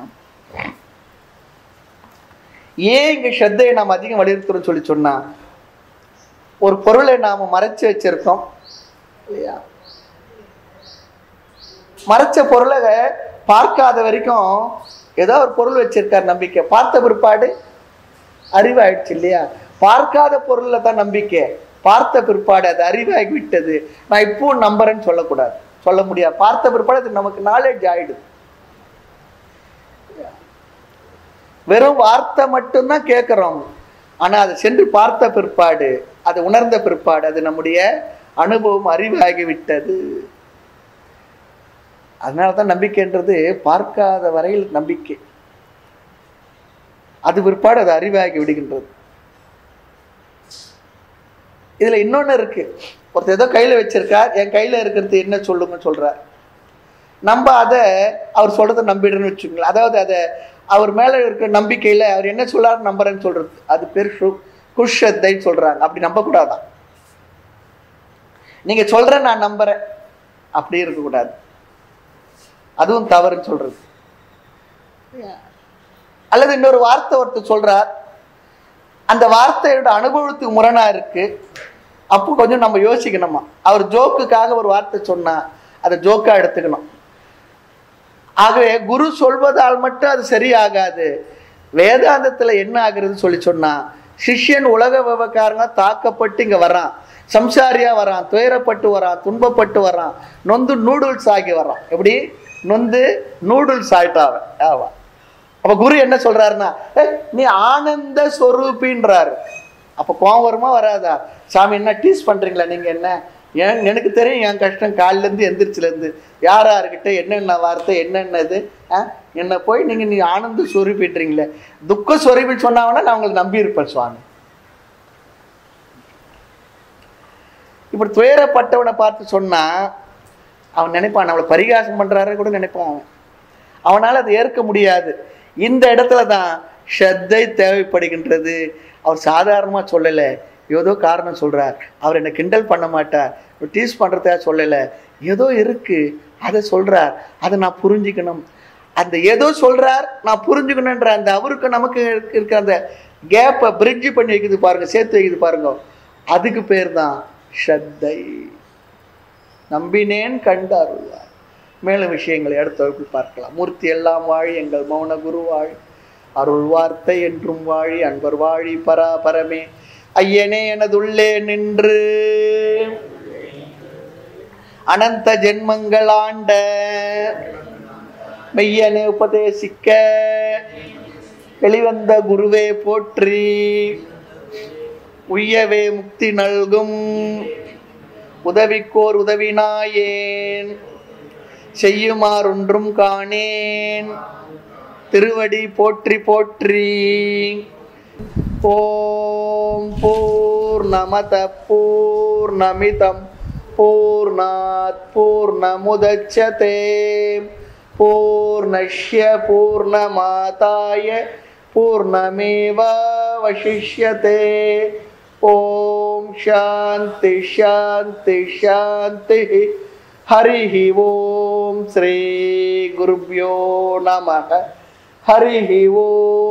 ஏன் இங்க ஸ்ரத்தையை நாம் அதிகம் வலியுறுத்துறோம் சொல்லி சொன்னா, ஒரு பொருளை நாம மறைச்சு வச்சிருக்கோம் இல்லையா? மறைச்ச பொருளை பார்க்காத வரைக்கும் ஏதோ ஒரு பொருள் வச்சிருக்கார் நம்பிக்கை, பார்த்த பிற்பாடு அறிவாயிடுச்சு இல்லையா? பார்க்காத பொருள்ல தான் நம்பிக்கை, பார்த்த பிற்பாடு அது அறிவாகி விட்டது, நான் இப்போ நம்புறேன்னு சொல்லக்கூடாது, சொல்ல முடியாது. பார்த்த பிற்பாடு அது நமக்கு நாலேஜ் ஆயிடுது. வெறும் வார்த்தை மட்டும்தான் கேட்கிறோம், ஆனா அதை சென்று பார்த்த பிற்பாடு, அதை உணர்ந்த பிற்பாடு அது நம்முடைய அனுபவம் அறிவாகி விட்டது. அதனாலதான் நம்பிக்கைன்றது பார்க்காத வரையில் நம்பிக்கை, அது பிற்பாடு அது அறிவாகி விடுகின்றது. இதுல இன்னொன்னு இருக்கு. ஒருத்தர் ஏதோ கையில வச்சிருக்கார், என் கையில இருக்கிறது என்ன சொல்லுங்கன்னு சொல்றார். நம்ம அதை அவர் சொல்றதை நம்பிடுன்னு வச்சுக்கோங்களேன். அதாவது அதை அவர் மேல இருக்கிற நம்பிக்கையில அவர் என்ன சொல்லாரு நம்புறேன்னு சொல்றது, அது பேர் குஷ்ரத்தைன்னு சொல்றாங்க. அப்படி நம்ப கூடாதான். நீங்க சொல்ற நான் நம்புறேன் அப்படி இருக்கக்கூடாது, அதுவும் தவறுன்னு சொல்றது. அல்லது இன்னொரு வார்த்தை ஒருத்தர் சொல்றார், அந்த வார்த்தையோட அனுபவத்துக்கு முரணா இருக்கு, அப்போ கொஞ்சம் நம்ம யோசிக்கணுமா. அவர் ஜோக்குக்காக ஒரு வார்த்தை சொன்னா அதை ஜோக்கா எடுத்துக்கணும். ஆகவே குரு சொல்வதால் மட்டும் அது சரியாகாது. வேதாந்தத்துல என்ன ஆகுறது சொல்லி சொன்னா, சிஷ்யன் உலக விவகாரங்க தாக்கப்பட்டு இங்க வரான், சம்சாரியா வரான், துயரப்பட்டு வரான், துன்பப்பட்டு வரான், நொந்து நூடுல்ஸ் ஆகி வரான். எப்படி நொந்து நூடுல்ஸ் ஆயிட்டாவ ஆவா. அப்ப குரு என்ன சொல்றாருன்னா, நீ ஆனந்த ஸ்வரூபின்றாரு. அப்ப கோவம் வருமா வராதா? சாமி என்ன டீஸ் பண்றீங்களா நீங்க? என்ன ஏன் எனக்கு தெரியும் என் கஷ்டம், காலில இருந்து எந்திரிச்சுல இருந்து யார் யாருக்கிட்ட என்னென்ன வார்த்தை என்னென்னது, என்ன போய் நீங்க நீ ஆனந்த ஸ்வரூபின்றீங்களே, துக்க ஸ்வரூபின்னு சொன்னாங்கன்னா நான் உங்களுக்கு நம்பி இருப்பேன் சுவாமி. இப்படி துயரப்பட்டவனை பார்த்து சொன்னா அவன் நினைப்பான் நம்மளை பரிகாசம் பண்றாரு கூட நினைப்பான். அவன் அவனால் அதை ஏற்க முடியாது. இந்த இடத்துல தான் ஸ்ரத்தை தேவைப்படுகின்றது. அவர் சாதாரணமாக சொல்லலை, ஏதோ காரணம் சொல்றார். அவர் என்னை கிண்டல் பண்ண மாட்டார், டீஸ் பண்றதா சொல்லலை, ஏதோ இருக்கு அதை சொல்றார், அதை நான் புரிஞ்சுக்கணும். அந்த ஏதோ சொல்றார் நான் புரிஞ்சுக்கணுன்ற அந்த அவருக்கு நமக்கு இருக்கிற அந்த கேப்பை பிரிட்ஜ் பண்ணி வைக்குது பாருங்க, சேர்த்து வைக்குது பாருங்க, அதுக்கு பேர் தான் ஸ்ரத்தை. நம்பினேன் கண்டு அருள்வார். மேலும் விஷயங்களை அடுத்த வகுப்பில் பார்க்கலாம். மூர்த்தி எல்லாம் வாழி, எங்கள் மௌன குரு வாழி, அருள் வார்த்தை என்றும் வாழி, அன்பர் வாழி பராபரமே. ஐயனே எனதுள்ளே நின்று அனந்த ஜென்மங்கள் ஆண்ட மெய்யனே உபதேசிக்க வெளிவந்த குருவே போற்றி. உய்யவே முக்தி நல்கும் உதவிக்கோர் உதவினாயேன், செய்யுமாறொன்றும் காணேன் திருவடி போற்றி போற்றி. ஓம் பூர்ணமத பூர்ணமிதம் பூர்ணாத் பூர்ணமுதச்யதே பூர்ணஸ்ய பூர்ணமாதாய பூர்ணமேவாவசிஷ்யதே. ஓம் சாந்தி சாந்தி சாந்தி. ஹரி ஓம். ஸ்ரீ குருப்யோ நமः. ஹரி ஓம்.